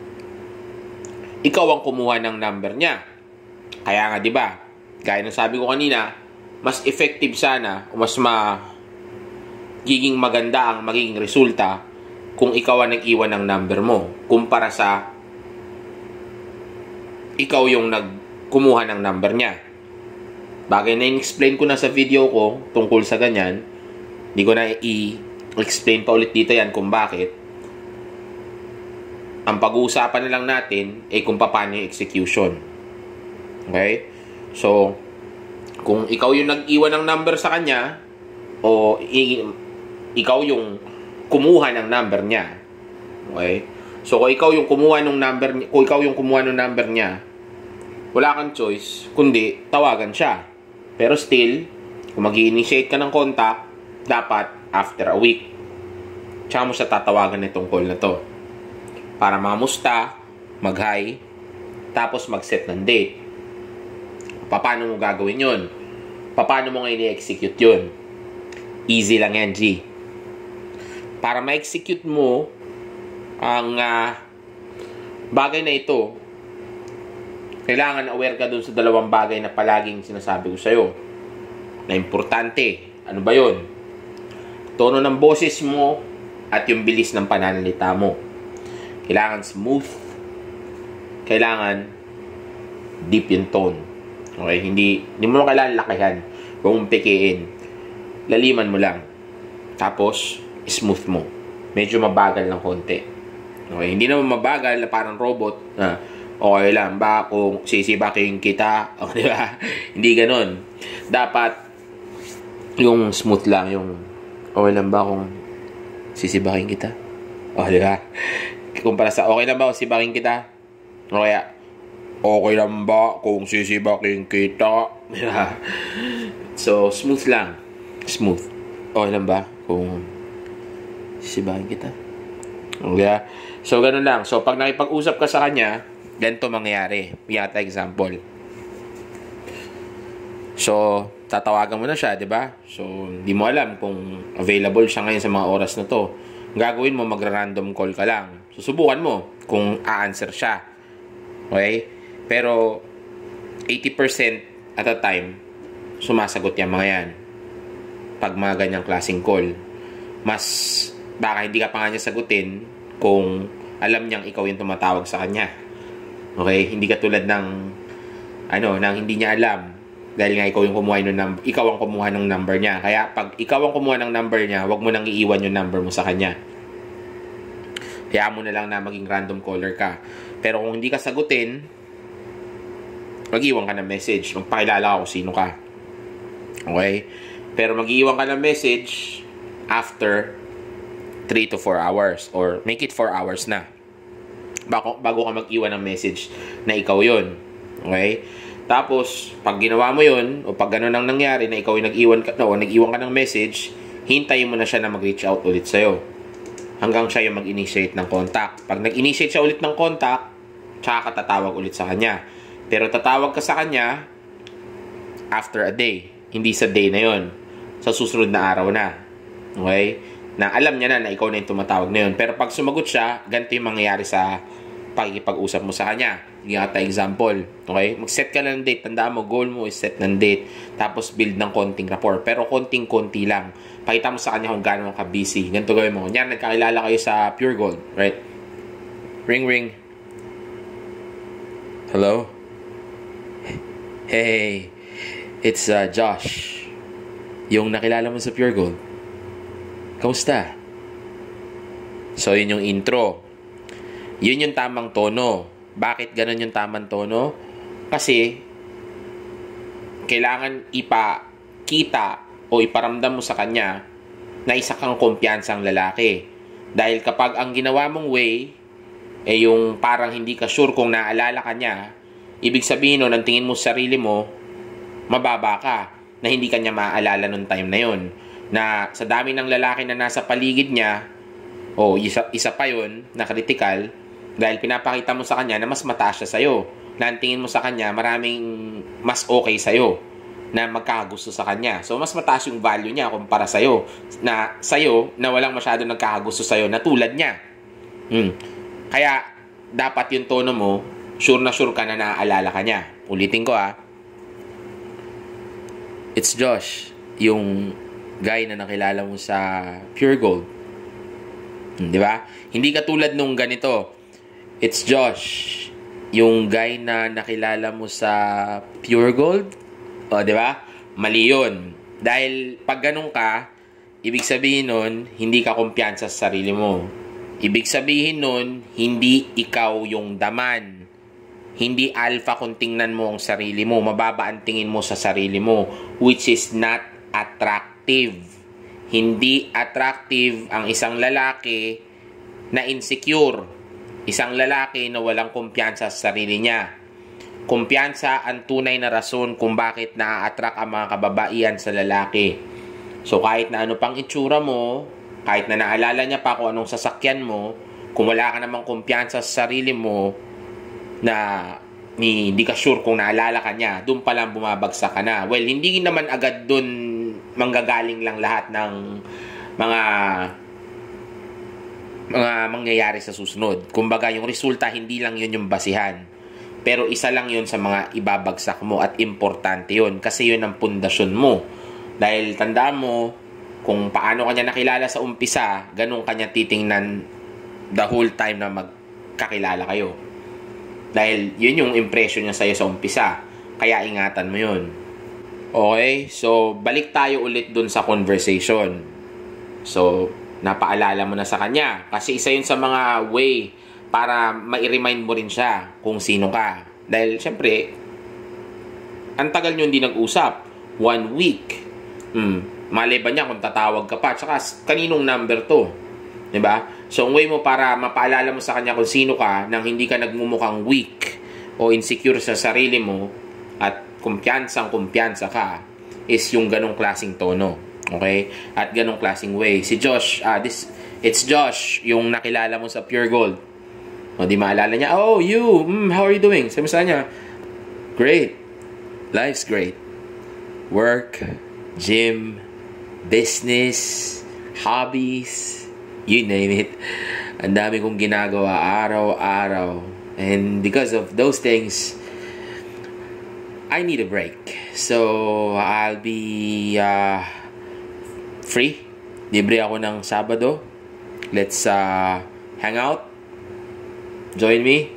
ikaw ang kumuha ng number niya. Kaya nga, di ba? Gaya ng sabi ko kanina, mas effective sana o mas ma giging maganda ang magiging resulta kung ikaw ang nag-iwan ng number mo kumpara sa ikaw yung nagkumuha ng number niya. Bagay na in-explain ko na sa video ko tungkol sa ganyan. Hindi ko na i-explain pa ulit dito yan kung bakit. Ang pag-uusapan na lang natin ay kung paano yung execution. Okay? So, kung ikaw yung nag-iwan ng number sa kanya, o i- ikaw yung kumuha ng number niya. Okay? So, kung ikaw yung kumuha ng number niya, kung ikaw yung kumuha ng number niya, wala kang choice, kundi tawagan siya. Pero still, kung mag-i-initiate ka ng contact, dapat after a week. Tsaka mo siya tatawagan itong call na to. Para mamusta, mag-hi, tapos mag-set ng date. Paano mo gagawin yun? Paano mo ngayon i-execute yun? Easy lang yan, G. Para ma-execute mo ang uh, bagay na ito, kailangan aware ka dun sa dalawang bagay na palaging sinasabi ko sa'yo. Na importante. Ano ba yun? Tono ng boses mo at yung bilis ng pananalita mo. Kailangan smooth. Kailangan deep yung tone. Okay? Hindi, hindi mo kailangan lakihan. Huwag mong pikiin. Laliman mo lang. Tapos, smooth mo. Medyo mabagal ng konti. Okay? Hindi naman mabagal na parang robot. Na, okay lang ba kung sisibakin kita? O, di ba? Hindi ganun. Dapat, yung smooth lang. Yung, okay lang ba kung sisibakin kita? O, di ba? Kumpara sa, okay lang ba kung sisibakin kita? O kaya, okay lang ba kung sisibakin kita? Di ba? So, smooth lang. Smooth. Okay lang ba kung sisibakin kita? O, di ba? So, ganun lang. So, pag nakipag-usap ka sa kanya, ganito mangyayari. Yata example. So, tatawagan mo na siya, di ba? So, hindi mo alam kung available siya ngayon sa mga oras na to. Ang gagawin mo, magra-random call ka lang. Susubukan mo kung a-answer siya. Okay? Pero, eighty percent at a time, sumasagot yan mga yan. Pag mga ganyang klaseng call. Mas, baka hindi ka pa nga niya sagutin kung alam niyang ikaw yung tumatawag sa kanya. Okay? Hindi ka tulad ng, ano, nang hindi niya alam. Dahil nga ikaw yung kumuha ng number, ikaw ang kumuha ng number niya. Kaya pag ikaw ang kumuha ng number niya, wag mo nang iiwan yung number mo sa kanya. Kaya mo na lang na maging random caller ka. Pero kung hindi ka sagutin, mag-iwan ka ng message. Magpakilala ka kung sino ka. Okay? Pero mag-iwan ka ng message after three to four hours. Or make it four hours na. Bago, bago ka mag-iwan ng message na ikaw yun. Okay? Tapos, pag ginawa mo yun, o pag gano'n ang nangyari na ikaw yung nag-iwan ka, no, nag-iwan ka ng message, hintayin mo na siya na mag-reach out ulit sa'yo. Hanggang siya yung mag-initiate ng contact. Pag nag-initiate siya ulit ng contact, tsaka ka tatawag ulit sa kanya. Pero tatawag ka sa kanya after a day. Hindi sa day na yun. Sa susunod na araw na. Okay? Na alam niya na na ikaw na yung tumatawag na yun. Pero pag sumagot siya, ganito yung mangyayari sa pagkikipag-usap mo sa kanya. Yata example. Okay? Mag-set ka na ng date. Tandaan mo, goal mo is set ng date. Tapos build ng konting rapport. Pero konting-konti lang. Pakita mo sa kanya kung gano'n ka busy. Ganito gawin mo. Yan, nagkakilala kayo sa Pure Gold. Right? Ring, ring. Hello? Hey, it's uh, Josh. Yung nakilala mo sa Pure Gold. Kamusta? So, yun yung intro. Yun yung tamang tono. Bakit ganun yung tamang tono? Kasi, kailangan ipakita o iparamdam mo sa kanya na isa kang kumpiyansang lalaki. Dahil kapag ang ginawa mong way, eh yung parang hindi ka sure kung naalala ka niya, ibig sabihin nun, ang tingin mo sa sarili mo, mababa ka, na hindi ka niya maaalala nung time na yun. Na sa dami ng lalaki na nasa paligid niya, o isa, isa pa yun, na critical, dahil pinapakita mo sa kanya na mas mataas siya sa'yo. Na ang tingin mo sa kanya, maraming mas okay sa'yo. Na magkakagusto sa kanya. So, mas mataas yung value niya kumpara sa'yo. Na sa'yo, na walang masyado nagkakagusto sa'yo na tulad niya. Hmm. Kaya, dapat yung tono mo, sure na sure ka na naaalala ka niya. Ulitin ko ah. It's Josh. Yung guy na nakilala mo sa Pure Gold. Hmm, di ba? Hindi ka tulad nung ganito. It's Josh, yung guy na nakilala mo sa Pure Gold. O, di ba? Mali yun. Dahil pag ganun ka, ibig sabihin nun, hindi ka kumpiyansa sa sarili mo. Ibig sabihin nun, hindi ikaw yung daman. Hindi alpha kung tingnan mo ang sarili mo. Mababa ang tingin mo sa sarili mo, which is not attractive. Hindi attractive ang isang lalaki na insecure. Isang lalaki na walang kumpiyansa sa sarili niya. Kumpiyansa ang tunay na rason kung bakit na-attract ang mga kababaihan sa lalaki. So kahit na ano pang itsura mo, kahit na naalala niya pa kung anong sasakyan mo, kung wala ka namang kumpiyansa sa sarili mo, na hindi ka sure kung naalala ka niya, doon pa lang bumabagsak ka na. Well, hindi naman agad doon manggagaling lang lahat ng mga mga mangyayari sa susunod. Kumbaga, yung resulta, hindi lang yun yung basihan. Pero isa lang yun sa mga ibabagsak mo at importante yun kasi yun ang pundasyon mo. Dahil tandaan mo, kung paano kanya nakilala sa umpisa, ganun kanya titingnan the whole time na magkakilala kayo. Dahil yun yung impression niya sa'yo sa umpisa. Kaya ingatan mo yun. Okay? So, balik tayo ulit dun sa conversation. So, napaalala mo na sa kanya. Kasi isa yun sa mga way para ma-remind mo rin siya kung sino ka. Dahil, syempre, ang tagal nyo hindi nag-usap. One week. Hmm. Malay ba niya kung tatawag ka pa? Tsaka, kaninong number to? Diba? So, ang way mo para mapaalala mo sa kanya kung sino ka nang hindi ka nagmumukhang weak o insecure sa sarili mo at kumpiyansang-kumpiyansa ka is yung ganong klaseng tono. Okay? At ganong klaseng way. Si Josh, uh, this, it's Josh, yung nakilala mo sa Pure Gold. O, di maalala niya, oh, you, mm, how are you doing? Sabi sa niya, great. Life's great. Work, gym, business, hobbies, you name it. Ang dami kong ginagawa araw-araw. And because of those things, I need a break. So, I'll be uh, free. Libre ako ng Sabado. Let's uh, hang out. Join me.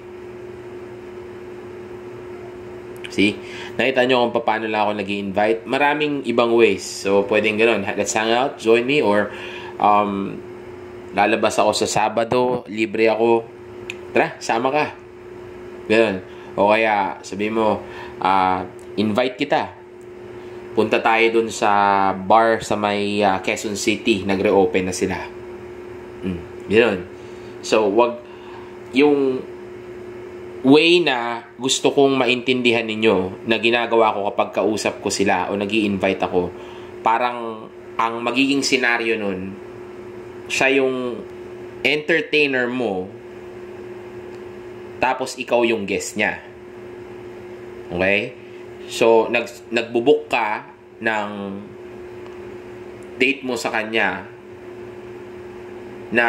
See? Nakita nyo kung paano lang ako nag-i-invite. Maraming ibang ways. So, pwedeng ganun. Let's hang out. Join me. Or, um, lalabas ako sa Sabado, libre ako, tara, sama ka. Ganun. O kaya, sabi mo, uh, invite kita. Punta tayo dun sa bar sa may uh, Quezon City. Nagre-open na sila. Mm, ganun. So, wag, yung way na gusto kong maintindihan ninyo na ginagawa ko kapag kausap ko sila o nag-i-invite ako, parang ang magiging senaryo nun, siya yung entertainer mo, tapos ikaw yung guest niya. Okay? So, nag, nagbubuk ka ng date mo sa kanya na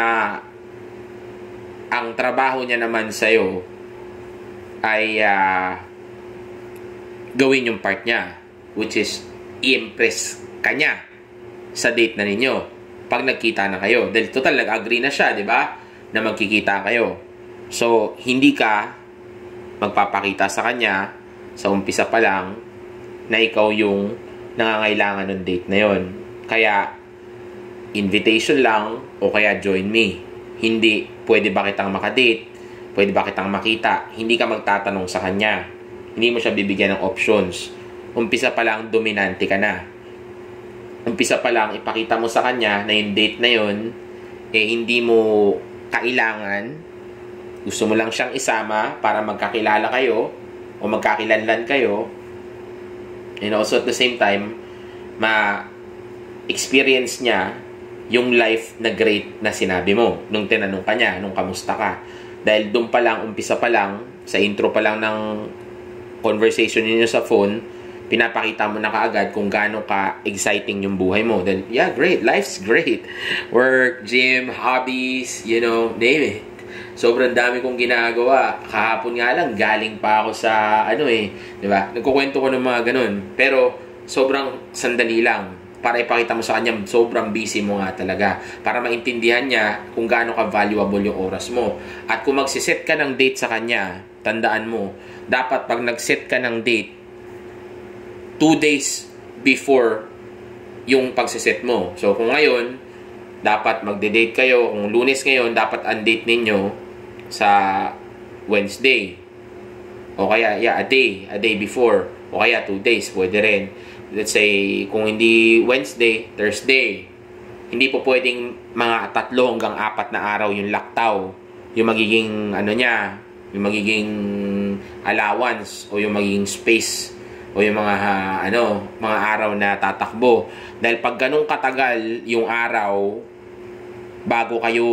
ang trabaho niya naman sa'yo ay uh, gawin yung part niya, which is i-impress ka niya sa date na ninyo. Pag nagkita na kayo. Dahil total, nag-agree na siya, di ba? Na magkikita kayo. So, hindi ka magpapakita sa kanya sa umpisa pa lang na ikaw yung nangangailangan ng date na yon. Kaya, invitation lang o kaya join me. Hindi, pwede ba kitang makadate? Pwede ba kitang makita? Hindi ka magtatanong sa kanya. Hindi mo siya bibigyan ng options. Umpisa pa lang, dominante ka na. Umpisa pa lang, ipakita mo sa kanya na yung date na yun, eh hindi mo kailangan, gusto mo lang siyang isama para magkakilala kayo o magkakilanlan kayo, and also at the same time, ma-experience niya yung life na great na sinabi mo nung tinanong ka niya, nung kamusta ka. Dahil doon pa lang, umpisa pa lang, sa intro pa lang ng conversation niyo sa phone, pinapakita mo na kaagad kung gaano ka exciting yung buhay mo. Then, yeah, great. Life's great. Work, gym, hobbies, you know, name it. Sobrang dami kong ginagawa. Kahapon nga lang, galing pa ako sa, ano eh, di ba? Nagkukwento ko ng mga ganun. Pero, sobrang sandali lang. Para ipakita mo sa kanya, sobrang busy mo nga talaga. Para maintindihan niya kung gaano ka valuable yung oras mo. At kung magsiset ka ng date sa kanya, tandaan mo, dapat pag nag-set ka ng date, two days before yung pagsiset mo. So, kung ngayon, dapat magde-date kayo. Kung Lunes ngayon, dapat ang date ninyo sa Wednesday. O kaya, yeah, a day. A day before. O kaya, two days. Pwede rin. Let's say, kung hindi Wednesday, Thursday. Hindi po pwedeng mga tatlo hanggang apat na araw yung laktaw. Yung magiging, ano niya, yung magiging allowance o yung magiging space o yung mga uh, ano, mga araw na tatakbo. Dahil pag ganun katagal yung araw bago kayo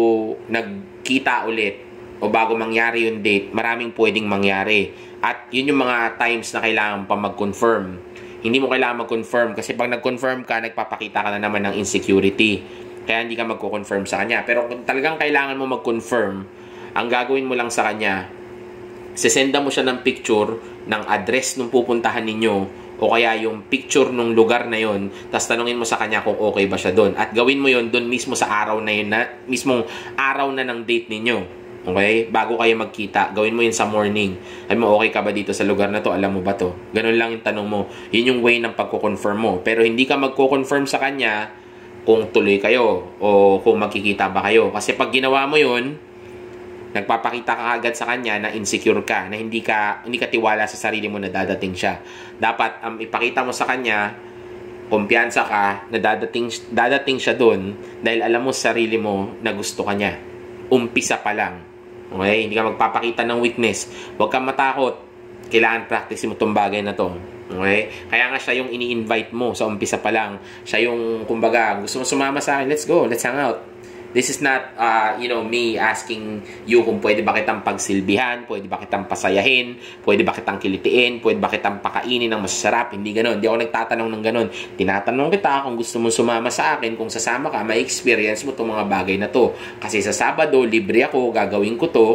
nagkita ulit o bago mangyari yung date, maraming pwedeng mangyari. At yun yung mga times na kailangan pa mag-confirm. Hindi mo kailangan mag-confirm kasi pag nag-confirm ka, nagpapakita ka na naman ng insecurity. Kaya hindi ka magko-confirm sa kanya. Pero kung talagang kailangan mo mag-confirm, ang gagawin mo lang sa kanya, sisenda mo siya ng picture ng address nung pupuntahan ninyo o kaya yung picture nung lugar na yon, tapos tanungin mo sa kanya kung okay ba siya doon. At gawin mo yon doon mismo sa araw na yun, na, mismong araw na ng date ninyo. Okay? Bago kayo magkita, gawin mo yun sa morning. Sabi mo, okay ka ba dito sa lugar na to? Alam mo ba to? Ganun lang yung tanong mo. Yun yung way ng pagko-confirm mo. Pero hindi ka magko-confirm sa kanya kung tuloy kayo o kung magkikita ba kayo. Kasi pag ginawa mo yun, nagpapakita ka agad sa kanya na insecure ka, na hindi ka hindi ka tiwala sa sarili mo na dadating siya. Dapat um, ipakita mo sa kanya, kumpiyansa ka na dadating dadating siya doon dahil alam mo sa sarili mo na gusto ka niya. Umpisa pa lang. Okay? Hindi ka magpapakita ng weakness. Huwag kang matakot. Kailangan practice mo tong bagay na to. Okay? Kaya nga siya yung ini-invite mo sa umpisa pa lang. Siya yung, kumbaga, gusto mo sumama sa akin, let's go, let's hang out. This is not, uh, you know, me asking you kung pwede ba kitang pagsilbihan, pwede ba kitang pasayahin, pwede ba kitang kilitiin, pwede ba kitang pakainin ng masasarap. Hindi ganun. Hindi ako nagtatanong ng ganun. Tinatanong kita kung gusto mo sumama sa akin, kung sasama ka, may experience mo itong mga bagay na to. Kasi sa Sabado, libre ako, gagawin ko to.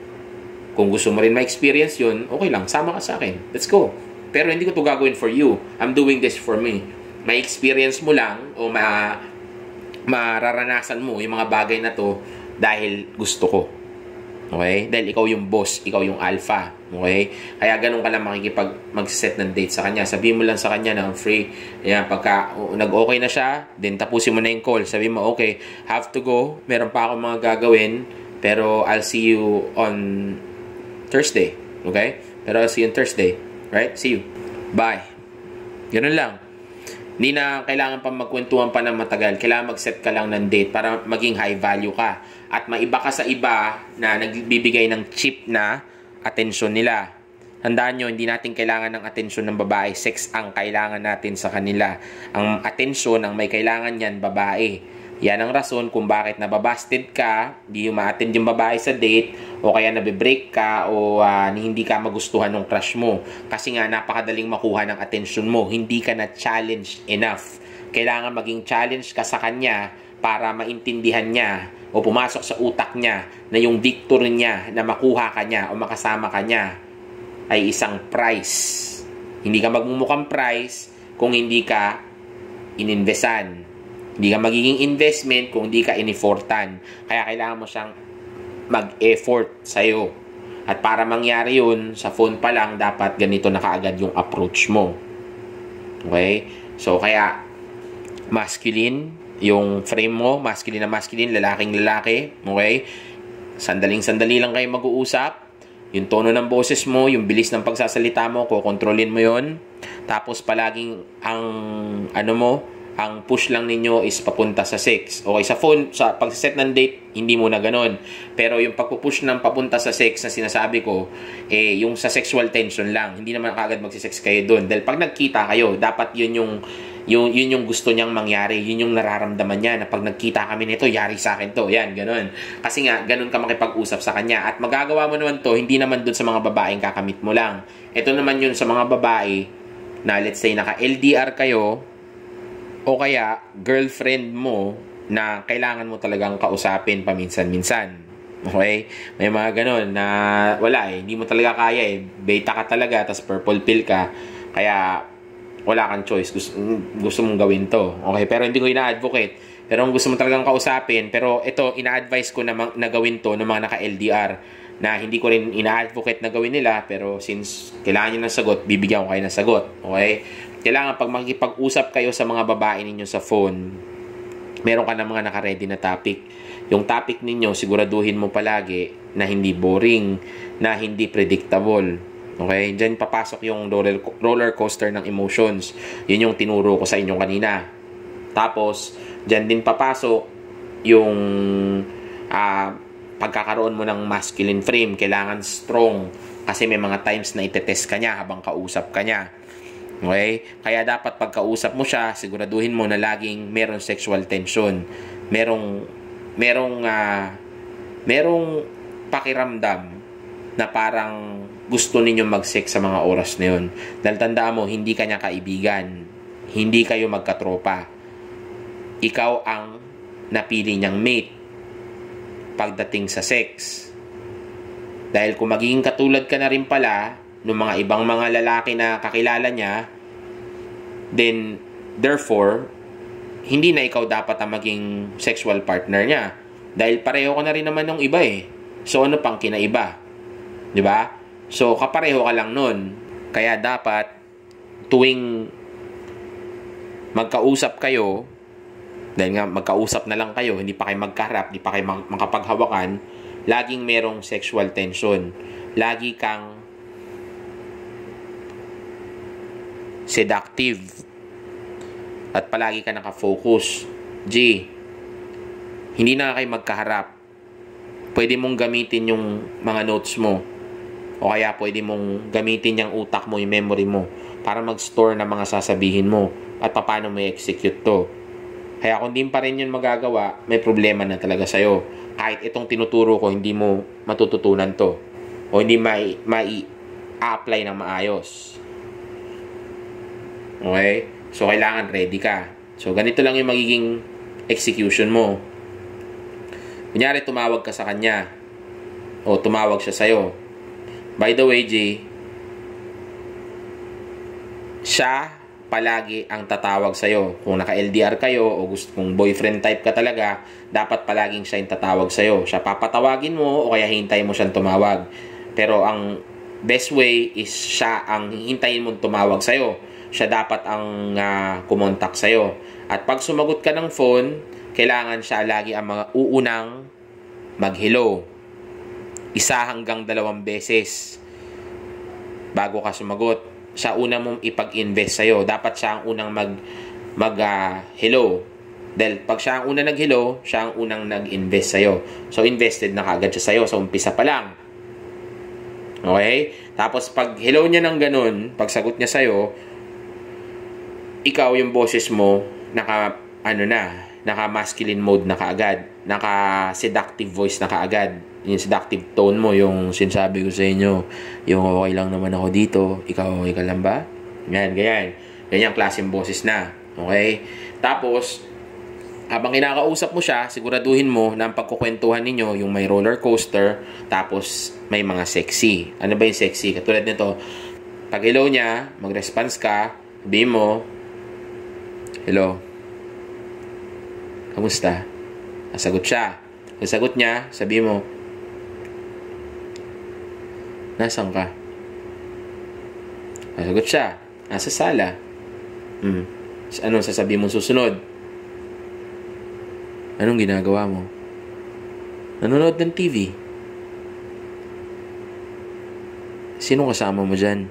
Kung gusto mo rin ma-experience yun, okay lang, sama ka sa akin. Let's go. Pero hindi ko to gagawin for you. I'm doing this for me. May experience mo lang o ma mararanasan mo yung mga bagay na to dahil gusto ko. Okay? Dahil ikaw yung boss, ikaw yung alpha. Okay? Kaya ganun ka lang makikipag mag-set ng date sa kanya. Sabihin mo lang sa kanya na I'm free. Ayan, pagka uh, nag-okay na siya, then tapusin mo na yung call. Sabihin mo, okay, have to go. Meron pa akong mga gagawin, pero I'll see you on Thursday. Okay? Pero I'll see you on Thursday. Right? See you. Bye. Ganun lang. Hindi na kailangan pa magkwentuhan pa ng matagal. Kailangan mag-set ka lang ng date para maging high value ka. At maiba ka sa iba na nagbibigay ng cheap na atensyon nila. Tandaan nyo, hindi natin kailangan ng atensyon ng babae. Sex ang kailangan natin sa kanila. Ang atensyon, ang may kailangan yan, babae. Yan ang rason kung bakit nababasted ka, hindi ma-attend yung babae sa date, o kaya nabibreak ka, o uh, hindi ka magustuhan ng crush mo. Kasi nga, napakadaling makuha ng attention mo. Hindi ka na-challenge enough. Kailangan maging challenge ka sa kanya para maintindihan niya o pumasok sa utak niya na yung victory niya na makuha ka niya o makasama ka niya ay isang prize. Hindi ka magmumukhang prize kung hindi ka ininvesan. Hindi ka magiging investment kung hindi ka in-effortan. Kaya kailangan mo siyang mag-effort sa'yo. At para mangyari yun, sa phone pa lang, dapat ganito na kaagad yung approach mo. Okay? So, kaya, masculine, yung frame mo, masculine na masculine, lalaking lalaki. Okay? Sandaling-sandali lang kayo mag-uusap. Yung tono ng boses mo, yung bilis ng pagsasalita mo, kukontrolin mo yun. Tapos, palaging ang, ano mo, ang push lang ninyo is papunta sa sex. Okay, sa phone, sa pag-set ng date, hindi mo na ganun. Pero yung pagpupush ng papunta sa sex na sinasabi ko, eh, yung sa sexual tension lang. Hindi naman kagad magsisex kayo doon. Dahil pag nagkita kayo, dapat yun yung, yung, yun yung gusto niyang mangyari. Yun yung nararamdaman niya na pag nagkita kami nito, yari sa akin to. Yan, ganun. Kasi nga, ganun ka makipag-usap sa kanya. At magagawa mo naman to, hindi naman doon sa mga babaeng kakamit mo lang. Ito naman yun sa mga babae na let's say naka-L D R kayo, o kaya girlfriend mo na kailangan mo talagang kausapin paminsan-minsan. Okay? May mga ganun na wala eh. Hindi mo talaga kaya eh. Beta ka talaga, tas purple pill ka. Kaya wala kang choice. Gusto, gusto mong gawin to. Okay? Pero hindi ko ina-advocate. Pero kung gusto mo talagang kausapin, pero ito, ina-advise ko na, na gawin to ng mga naka-L D R na hindi ko rin ina-advocate na gawin nila, pero since kailangan nyo ng sagot, bibigyan ko kayo ng sagot. Okay? Kailangan pag makikipag-usap kayo sa mga babae ninyo sa phone, meron ka na mga naka-ready na topic. Yung topic ninyo, siguraduhin mo palagi na hindi boring, na hindi predictable. Okay? Diyan papasok yung roller, roller coaster ng emotions. Yun yung tinuro ko sa inyo kanina. Tapos, diyan din papasok yung uh, pagkakaroon mo ng masculine frame. Kailangan strong. Kasi may mga times na itetest ka niya habang kausap ka niya. Okay? Kaya dapat pagkausap mo siya, siguraduhin mo na laging merong sexual tension. Merong merong uh, merong pakiramdam na parang gusto ninyo mag-sex sa mga oras na yun. Dahil tandaan mo, hindi ka niya kaibigan. Hindi kayo magkatropa. Ikaw ang napili niyang mate pagdating sa sex. Dahil kung magiging katulad ka na rin pala ng mga ibang mga lalaki na kakilala niya, then, therefore, hindi na ikaw dapat ang maging sexual partner niya. Dahil pareho ka na rin naman ng iba eh. So, ano pang kinaiba? Diba? So, kapareho ka lang nun. Kaya dapat, tuwing magkausap kayo, dahil nga magkausap na lang kayo, hindi pa kayo magkaharap, hindi pa kayo makapaghawakan, laging merong sexual tension. Lagi kang seductive. At palagi ka nakafocus. G, hindi na kayo magkaharap. Pwede mong gamitin yung mga notes mo. O kaya pwede mong gamitin yung utak mo, yung memory mo, para mag-store ng mga sasabihin mo at paano mo i-execute to. Kaya kung di pa rin yun magagawa, may problema na talaga sa'yo. Kahit itong tinuturo ko, hindi mo matututunan to. O hindi mai, mai-apply ng maayos. Okay? So, kailangan ready ka. So, ganito lang yung magiging execution mo. Kunyari, tumawag ka sa kanya. O, tumawag siya sa'yo. By the way, G, siya palagi ang tatawag sa'yo. Kung naka-L D R kayo o gusto kung boyfriend type ka talaga, dapat palaging siya yung tatawag sa'yo. Siya papatawagin mo o kaya hintayin mo siyang tumawag. Pero ang best way is siya ang hintayin mong tumawag sa'yo. Siya dapat ang uh, kumontak sa'yo. At pag sumagot ka ng phone, kailangan siya lagi ang mga uunang mag-hello. Isa hanggang dalawang beses bago ka sumagot. Siya una mong ipag-invest sa'yo. Dapat siya ang unang mag, mag uh, hello. Dahil pag siya ang unang nag-hello, siya ang unang nag-invest sa'yo. So, invested na kagad siya sa'yo. So, umpisa pa lang. Okay? Tapos, pag hello niya ng ganun, pag sagot niya sa'yo, ikaw yung boses mo, naka, ano na, naka-masculine mode na kaagad. Naka-seductive voice na kaagad. Yung seductive tone mo, yung sinasabi ko sa inyo, yung okay lang naman ako dito, ikaw okay ka lang ba? Yan, ganyan. Ganyang klaseng boses na. Okay? Tapos, habang kinakausap mo siya, siguraduhin mo na ang pagkukwentuhan ninyo, yung may roller coaster, tapos may mga sexy. Ano ba yung sexy? Katulad nito, pag hello niya, mag-response ka, sabihin mo, hello, kamusta? Nasagot siya. Pag sagot niya, sabihin mo, nasaan ka? Nasagot siya, nasa sala. Hmm. Anong sasabihin mo susunod? Anong ginagawa mo? Nanonood ng T V. Sino kasama mo dyan?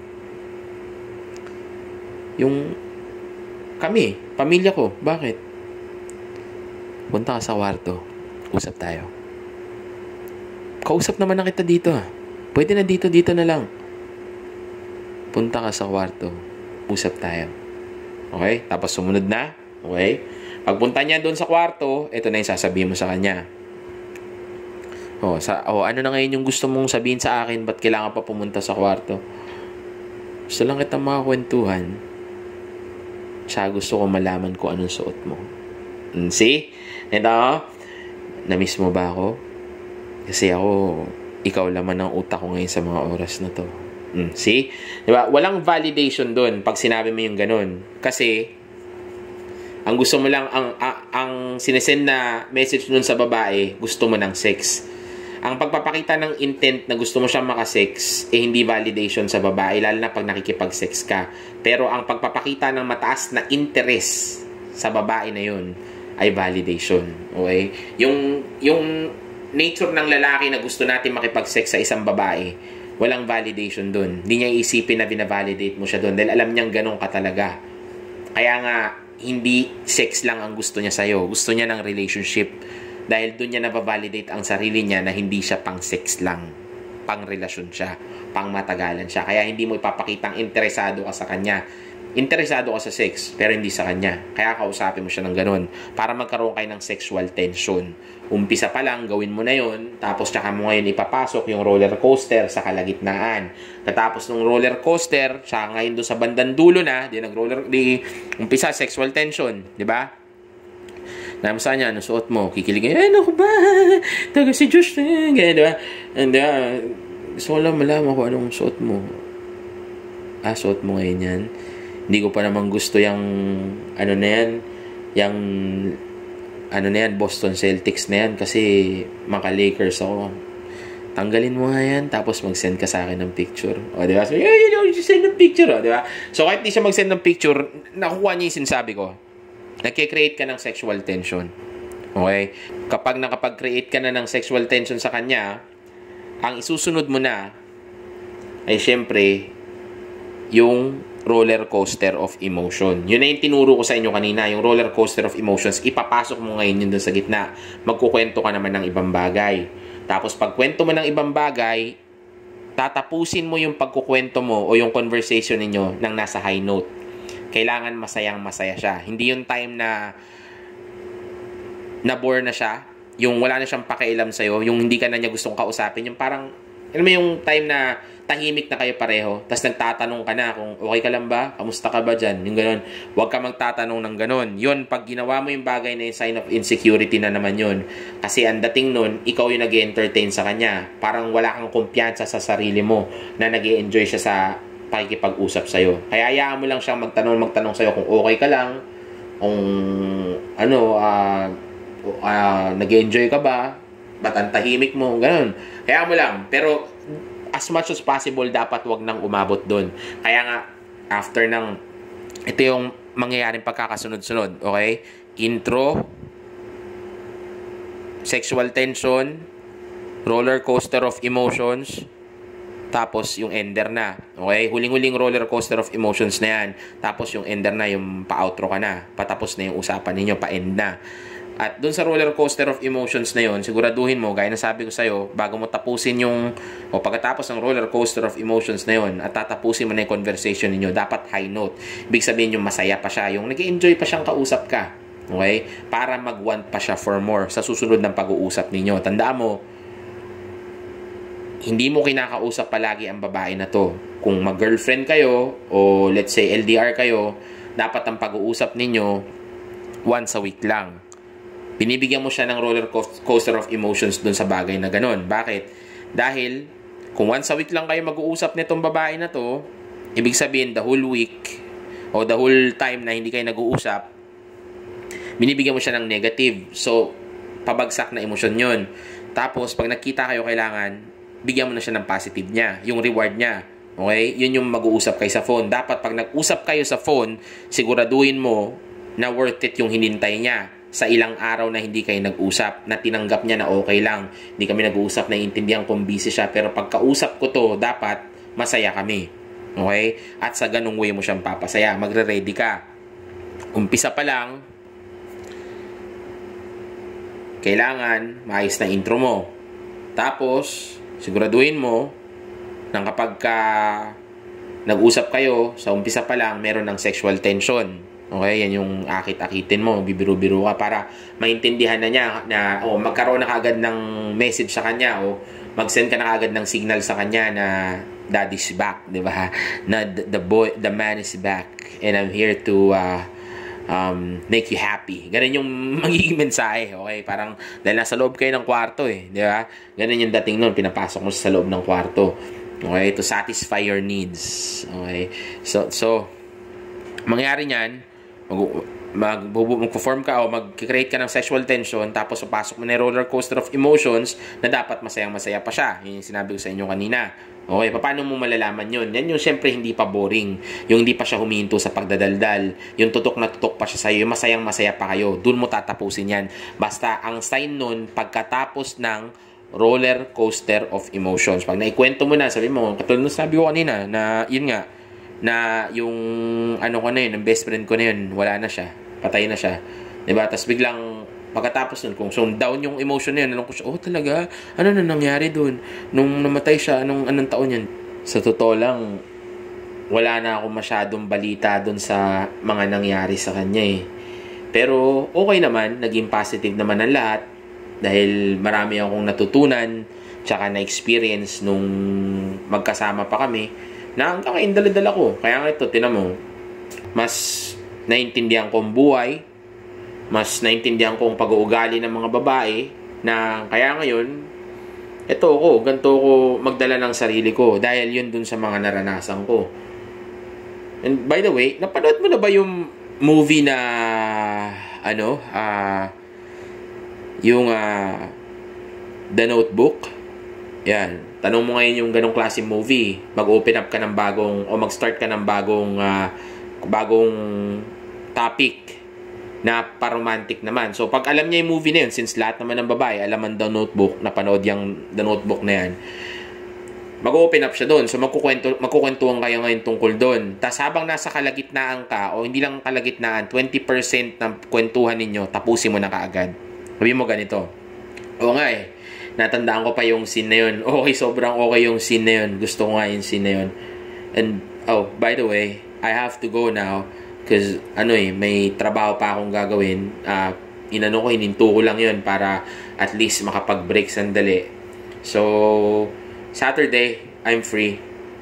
Yung kami, pamilya ko. Bakit? Punta ka sa kwarto. Usap tayo. Kausap naman na kita dito. Pwede na dito, dito na lang. Punta ka sa kwarto. Usap tayo. Okay? Tapos sumunod na. Okay? Pagpunta niya doon sa kwarto, ito na yung sasabihin mo sa kanya. Oh, sa, oh, ano na ngayon yung gusto mong sabihin sa akin? Ba't kailangan pa pumunta sa kwarto? Gusto lang kitang mga kwentuhan. Siya gusto ko malaman kung anong suot mo. See? Ito, na-miss mo ba ako? Kasi ako, ikaw laman ang utak ko ngayon sa mga oras na to. Mm, see? Diba? Walang validation dun pag sinabi mo yung ganun. Kasi, ang gusto mo lang, ang, ang, ang sinesend na message dun sa babae, gusto mo ng sex. Ang pagpapakita ng intent na gusto mo siyang makasex, eh hindi validation sa babae, lalo na pag nakikipag-sex ka. Pero ang pagpapakita ng mataas na interest sa babae na yun, ay validation. Okay? Yung, yung nature ng lalaki na gusto natin makipag-sex sa isang babae, walang validation dun. Hindi niya isipin na binavalidate mo siya dun dahil alam niyang ganun ka talaga. Kaya nga, hindi sex lang ang gusto niya sa'yo. Gusto niya ng relationship. Dahil dun niya nababalidate ang sarili niya na hindi siya pang sex lang. Pang relasyon siya. Pang matagalan siya. Kaya hindi mo ipapakitang interesado ka sa kanya. Interesado ka sa sex, pero hindi sa kanya. Kaya kausapin mo siya ng ganun. Para magkaroon kayo ng sexual tension. Umpisa pa lang, gawin mo na yon. Tapos tsaka mo ngayon ipapasok yung roller coaster sa kalagitnaan. Katapos ng roller coaster, tsaka ngayon doon sa bandang dulo na, di nag-roller, di umpisa, sexual tension. Di ba? Namusta niya, ano suot mo? Kikiligin, eh, ano ko ba? Taga si Josh, eh, ganyan, di ba? And, uh, gusto ko lang malaman ko anong suot mo. Ah, suot mo ngayon yan. Hindi ko pa naman gusto yung, ano na yan, yung, ano na yan, Boston Celtics na yan, kasi maka-Lakers ako. Tanggalin mo nga yan, tapos mag-send ka sa akin ng picture. O, di ba? So, yeah, you know, you send ng picture, o, di ba? So, kahit di siya mag-send ng picture, nakukuha niya yung sinasabi ko. Nagkikreate ka ng sexual tension. Okay? Kapag nakapag-create ka na ng sexual tension sa kanya, ang isusunod mo na ay syempre yung roller coaster of emotion. Yun na yung tinuro ko sa inyo kanina, yung roller coaster of emotions. Ipapasok mo ngayon yun doon sa gitna. Magkukwento ka naman ng ibang bagay. Tapos pagkwento mo ng ibang bagay, tatapusin mo yung pagkukwento mo o yung conversation ninyo ng nasa high note. Kailangan masayang masaya siya. Hindi yung time na na-bore na siya, yung wala na siyang pakialam sa'yo, yung hindi ka na niya gustong kausapin, yung parang, alam mo yung time na tahimik na kayo pareho, tapos nagtatanong ka na kung okay ka lang ba? Kamusta ka ba dyan? Yung gano'n. Huwag ka magtatanong ng gano'n. Yun, pag ginawa mo yung bagay na yung sign of insecurity na naman yun. Kasi ang dating nun, ikaw yung nag-entertain sa kanya. Parang wala kang kumpiyansa sa sarili mo na nag-enjoy siya sa pakikipag-usap sa'yo. Kaya hayaan mo lang siyang magtanong, magtanong sa'yo kung okay ka lang, kung ano, ah, uh, uh, nag-enjoy ka ba, ba't ang tahimik mo, gano'n. Hayaan mo lang. Pero as much as possible, dapat wag nang umabot doon. Kaya nga, after ng, ito yung mangyayaring pagkakasunod-sunod, okay? Intro, sexual tension, roller coaster of emotions, tapos yung ender na, okay? Huling-huling roller coaster of emotions na yan. Tapos yung ender na, yung pa-outro ka na. Patapos na yung usapan ninyo, pa-end na. At dun sa roller coaster of emotions na yun, siguraduhin mo, gaya na sabi ko sa'yo, bago mo tapusin yung, o pagkatapos ng roller coaster of emotions na yun, at tatapusin mo na yung conversation ninyo, dapat high note. Ibig sabihin yung masaya pa siya, yung nag-enjoy pa siyang kausap ka. Okay? Para mag-want pa siya for more sa susunod ng pag-uusap ninyo. Tandaan mo, hindi mo kinakausap palagi ang babae na to. Kung mag-girlfriend kayo, o let's say L D R kayo, dapat ang pag-uusap ninyo once a week lang. Binibigyan mo siya ng roller coaster of emotions dun sa bagay na ganun. Bakit? Dahil, kung once a week lang kayo mag-uusap nitong babae na to, ibig sabihin, the whole week, o the whole time na hindi kayo nag-uusap, binibigyan mo siya ng negative. So, pabagsak na emosyon yun. Tapos, pag nakita kayo, kailangan, bigyan mo na siya ng positive niya, yung reward niya. Okay? Yun yung mag-uusap kayo sa phone. Dapat, pag nag-usap kayo sa phone, siguraduhin mo na worth it yung hinintay niya. Sa ilang araw na hindi kayo nag-usap, na tinanggap niya na okay lang, hindi kami nag-usap, na intindihan kung busy siya, pero pagkausap ko to, dapat masaya kami. Okay? At sa ganung way mo siyang papasaya, magre-ready ka. Umpisa pa lang, kailangan maayos na intro mo. Tapos, siguraduhin mo na kapag ka nag-usap kayo, sa umpisa pa lang, meron ng sexual tension. Okay, yan yung akit-akitin mo, bibiro-biro ka para maintindihan na niya na o oh, magkaroon na kagad ng message sa kanya o oh, mag-send ka na kagad ng signal sa kanya na daddy's back, di ba? Na the, the boy, the man is back and I'm here to uh, um, make you happy. Ganun yung magiging mensahe, okay? Parang dahil nasa loob kayo ng kwarto eh, di ba? Ganun yung dating nun, pinapasok mo sa loob ng kwarto. Okay, to satisfy your needs. Okay? So, so mangyari niyan, mag, mag, mag-perform ka o mag-create ka ng sexual tension, tapos papasok mo na yung roller coaster of emotions na dapat masayang-masaya pa siya. Yun yung sinabi ko sa inyo kanina. Okay, paano mo malalaman yun? Yan yung siyempre hindi pa boring. Yung hindi pa siya huminto sa pagdadaldal. Yung tutok na tutok pa siya sa'yo. Yung masayang-masaya pa kayo. Doon mo tatapusin yan. Basta ang sign nun, pagkatapos ng roller coaster of emotions. Pag naikwento mo na, sabi mo, katulad ng sabi ko kanina, na yun nga, na yung ano ko na yun, ang best friend ko na yun, wala na siya, patay na siya, diba? Tapos biglang pagkatapos nun, kung so down yung emotion na yun, alam ko siya, oh talaga, ano na nangyari dun nung namatay siya, anong, anong taon yan? Sa totoo lang, wala na ako masyadong balita dun sa mga nangyari sa kanya eh. Pero okay naman, naging positive naman ang lahat dahil marami akong natutunan tsaka na-experience nung magkasama pa kami na hanggang ngayon dala-dala ko. Kaya nga ito, tinan mo, mas naintindihan ko ang buhay, mas naintindihan ko ang pag-uugali ng mga babae, na kaya ngayon, ito ako, ganito ako magdala ng sarili ko dahil yun dun sa mga naranasan ko. And by the way, napanood mo na ba yung movie na ano, ah uh, yung uh, The Notebook? Yan. Tanong mo ngayon yung ganong klase movie, mag-open up ka ng bagong o mag-start ka ng bagong uh, bagong topic na paromantic naman. So pag alam niya yung movie na yun, since lahat naman ng babae alam ang The Notebook, napanood yung The Notebook na yan, mag-open up siya doon. So magkukwento magkukwentuhan kayo ngayon tungkol doon. Tapos habang nasa kalagitnaan ka, o hindi lang kalagitnaan, twenty percent ng kwentuhan ninyo tapusin mo na kaagad. Sabi mo ganito, oo nga eh, natandaan ko pa yung scene na yun. Okay, sobrang okay yung scene na yun. Gusto ko nga yung scene na yun. And, oh, by the way, I have to go now because, ano eh, may trabaho pa akong gagawin. Uh, inano ko, ininto ko lang yun para at least makapag-break sandali. So, Saturday, I'm free.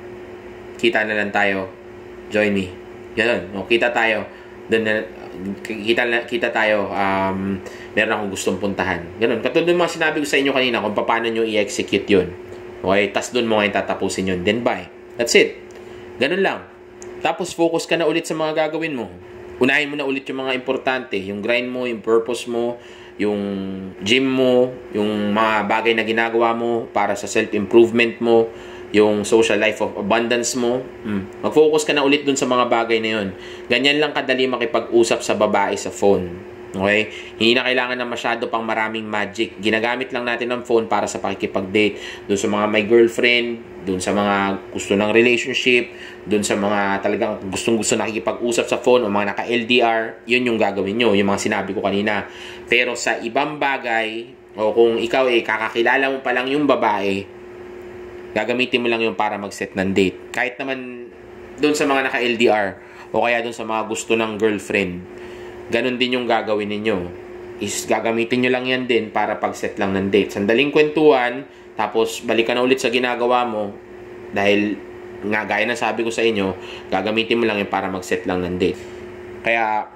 Kita na lang tayo. Join me. Ganun. O, kita tayo. Doon na, kita, kita tayo. Um, meron akong gustong puntahan. Ganun. Katulad ng mga sinabi ko sa inyo kanina kung paano nyo i-execute yun. Okay? Tas doon mo ngayon tatapusin yun. Then bye. That's it. Ganun lang. Tapos focus ka na ulit sa mga gagawin mo. Unahin mo na ulit yung mga importante. Yung grind mo, yung purpose mo, yung gym mo, yung mga bagay na ginagawa mo para sa self-improvement mo, yung social life of abundance mo. Hmm. Mag-focus ka na ulit dun sa mga bagay na yun. Ganyan lang kadali makipag-usap sa babae sa phone. Okay? Hindi na kailangan na masyado pang maraming magic. Ginagamit lang natin ang phone para sa pakikipag-date. Dun sa mga may girlfriend, dun sa mga gusto ng relationship, dun sa mga talagang gustong-gusto nakikipag-usap sa phone o mga naka-L D R, yun yung gagawin nyo. Yung mga sinabi ko kanina. Pero sa ibang bagay, o kung ikaw eh, kakakilala mo pa lang yung babae, gagamitin mo lang yung para mag-set ng date. Kahit naman dun sa mga naka-L D R o kaya dun sa mga gusto ng girlfriend, ganun din yung gagawin ninyo. Is gagamitin nyo lang yan din para pag-set lang ng date. Sandaling kwentuhan, tapos balik ka na ulit sa ginagawa mo dahil nga gaya na sabi ko sa inyo, gagamitin mo lang yan para mag-set lang ng date. Kaya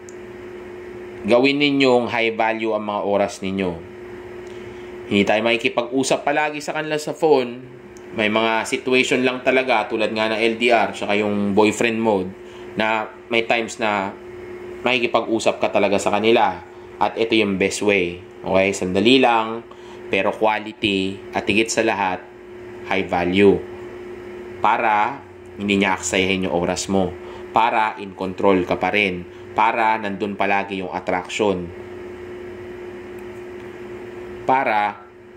gawin ninyong high value ang mga oras ninyo. Hindi tayo makikipag-usap palagi sa kanila sa phone. May mga situation lang talaga tulad nga ng L D R saka yung boyfriend mode na may times na makikipag-usap ka talaga sa kanila. At ito yung best way. Okay? Sandali lang, pero quality, at higit sa lahat, high value. Para hindi niya aksayahin yung oras mo. Para in control ka pa rin. Para nandun palagi yung attraction. Para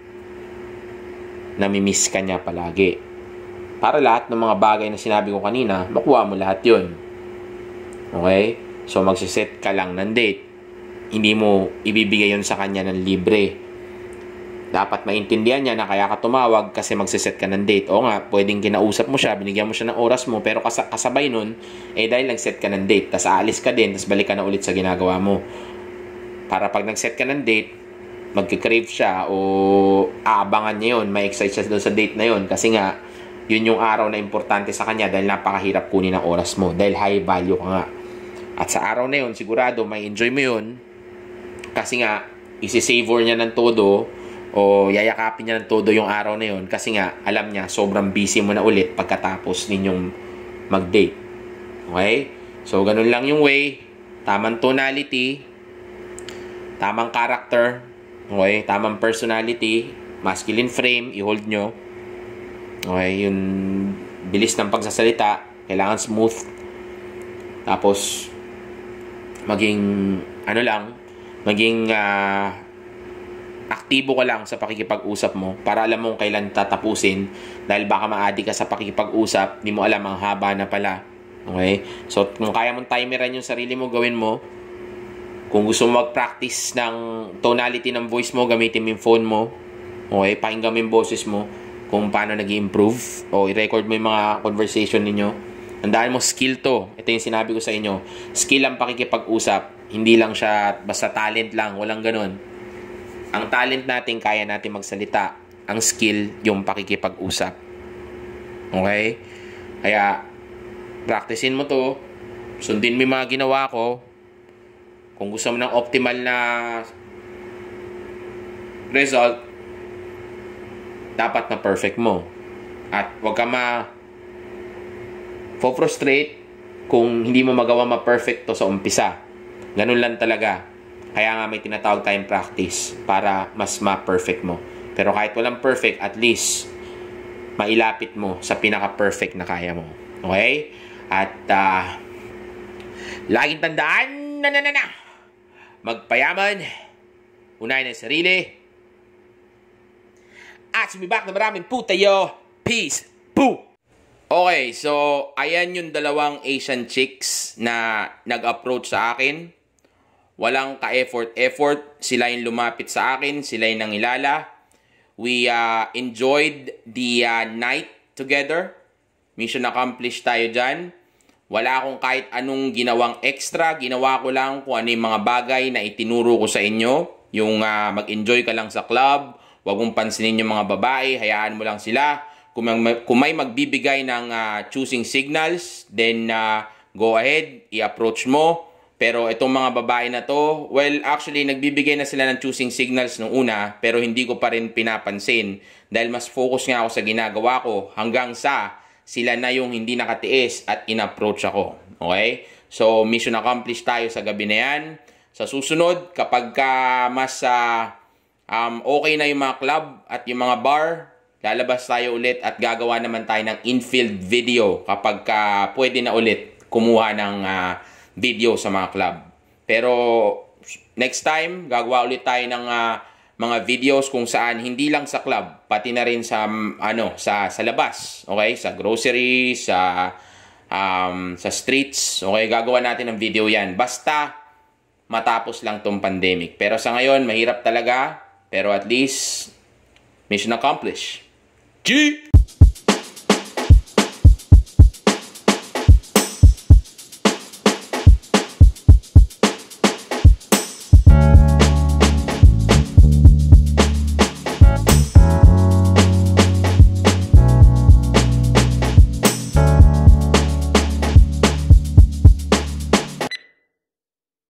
namimiss ka niya palagi. Para lahat ng mga bagay na sinabi ko kanina, makuha mo lahat yun. Okay? So, magsiset ka lang ng date. Hindi mo ibibigay yun sa kanya ng libre. Dapat maintindihan niya na kaya ka tumawag kasi magsiset ka ng date. O nga, pwedeng kinausap mo siya, binigyan mo siya ng oras mo, pero kas kasabay nun, eh dahil nag-set ka ng date, tas aalis ka din, tas balik ka na ulit sa ginagawa mo. Para pag nag-set ka ng date, magkikrave siya o aabangan niya yun, may excite siya doon sa date na yun kasi nga, yun yung araw na importante sa kanya dahil napakahirap kunin ang oras mo dahil high value ka nga. At sa araw na yun, sigurado may enjoy mo yun kasi nga, isi-savor niya ng todo o yayakapin niya ng todo yung araw na yun kasi nga, alam niya, sobrang busy mo na ulit pagkatapos ninyong mag-date. Okay? So, ganun lang yung way. tamang tonality, tamang character, okay, tamang personality, masculine frame, i-hold nyo. Okay, yung bilis ng pagsasalita, kailangan smooth. Tapos, maging, ano lang, maging uh, aktibo ka lang sa pakikipag-usap mo para alam mong kailan tatapusin, dahil baka ma-addict ka sa pakikipag-usap, di mo alam, ang haba na pala. Okay? So, kung kaya mong timeran yung sarili mo, gawin mo. Kung gusto mo mag-practice ng tonality ng voice mo, gamitin mo yung phone mo. Okay? Pakinggan mo yung boses mo kung paano nag-improve, o i-record mo yung mga conversation ninyo. Tandaan mo, skill to. Ito yung sinabi ko sa inyo. Skill ang pakikipag-usap. Hindi lang siya basta talent lang. Walang ganun. Ang talent natin, kaya natin magsalita. Ang skill, yung pakikipag-usap. Okay? Kaya, practicein mo to. Sundin mo yung mga ginawa ko. Kung gusto mo ng optimal na result, dapat na perfect mo. At huwag ka ma frustrate kung hindi mo magawa ma-perfect to sa umpisa. Ganun lang talaga. Kaya nga may tinatawag tayong practice para mas ma-perfect mo. Pero kahit walang perfect, at least mailapit mo sa pinaka-perfect na kaya mo. Okay? At uh, laging tandaan na na na na magpayaman, unahin ang sarili, at sumibak na maraming putayo. Peace. Boo! Okay, so ayan yung dalawang Asian chicks na nag-approach sa akin. Walang ka-effort-effort. Sila yung lumapit sa akin. Sila yung nangilala. We uh, enjoyed the uh, night together. Mission accomplished tayo dyan. Wala akong kahit anong ginawang extra. Ginawa ko lang kung ano yung mga bagay na itinuro ko sa inyo. Yung uh, mag-enjoy ka lang sa club. Huwag mong pansinin yung mga babae, hayaan mo lang sila. Kung may, kung may magbibigay ng uh, choosing signals, then uh, go ahead, i-approach mo. Pero itong mga babae na to, well, actually, nagbibigay na sila ng choosing signals nung una, pero hindi ko pa rin pinapansin. Dahil mas focus nga ako sa ginagawa ko, hanggang sa sila na yung hindi nakatiis at in-approach ako. Okay? So, mission accomplished tayo sa gabi na yan. Sa susunod, kapag ka mas... Uh, Um, okay na yung mga club at yung mga bar, lalabas tayo ulit at gagawa naman tayo ng infield video kapag ka pwede na ulit kumuha ng uh, video sa mga club. Pero next time, gagawa ulit tayo ng uh, mga videos kung saan hindi lang sa club, pati na rin sa ano sa sa labas, okay? Sa grocery, sa um, sa streets, okay? Gagawa natin ng video 'yan. Basta matapos lang tong pandemic. Pero sa ngayon, mahirap talaga. Pero at least, mission accomplished. G!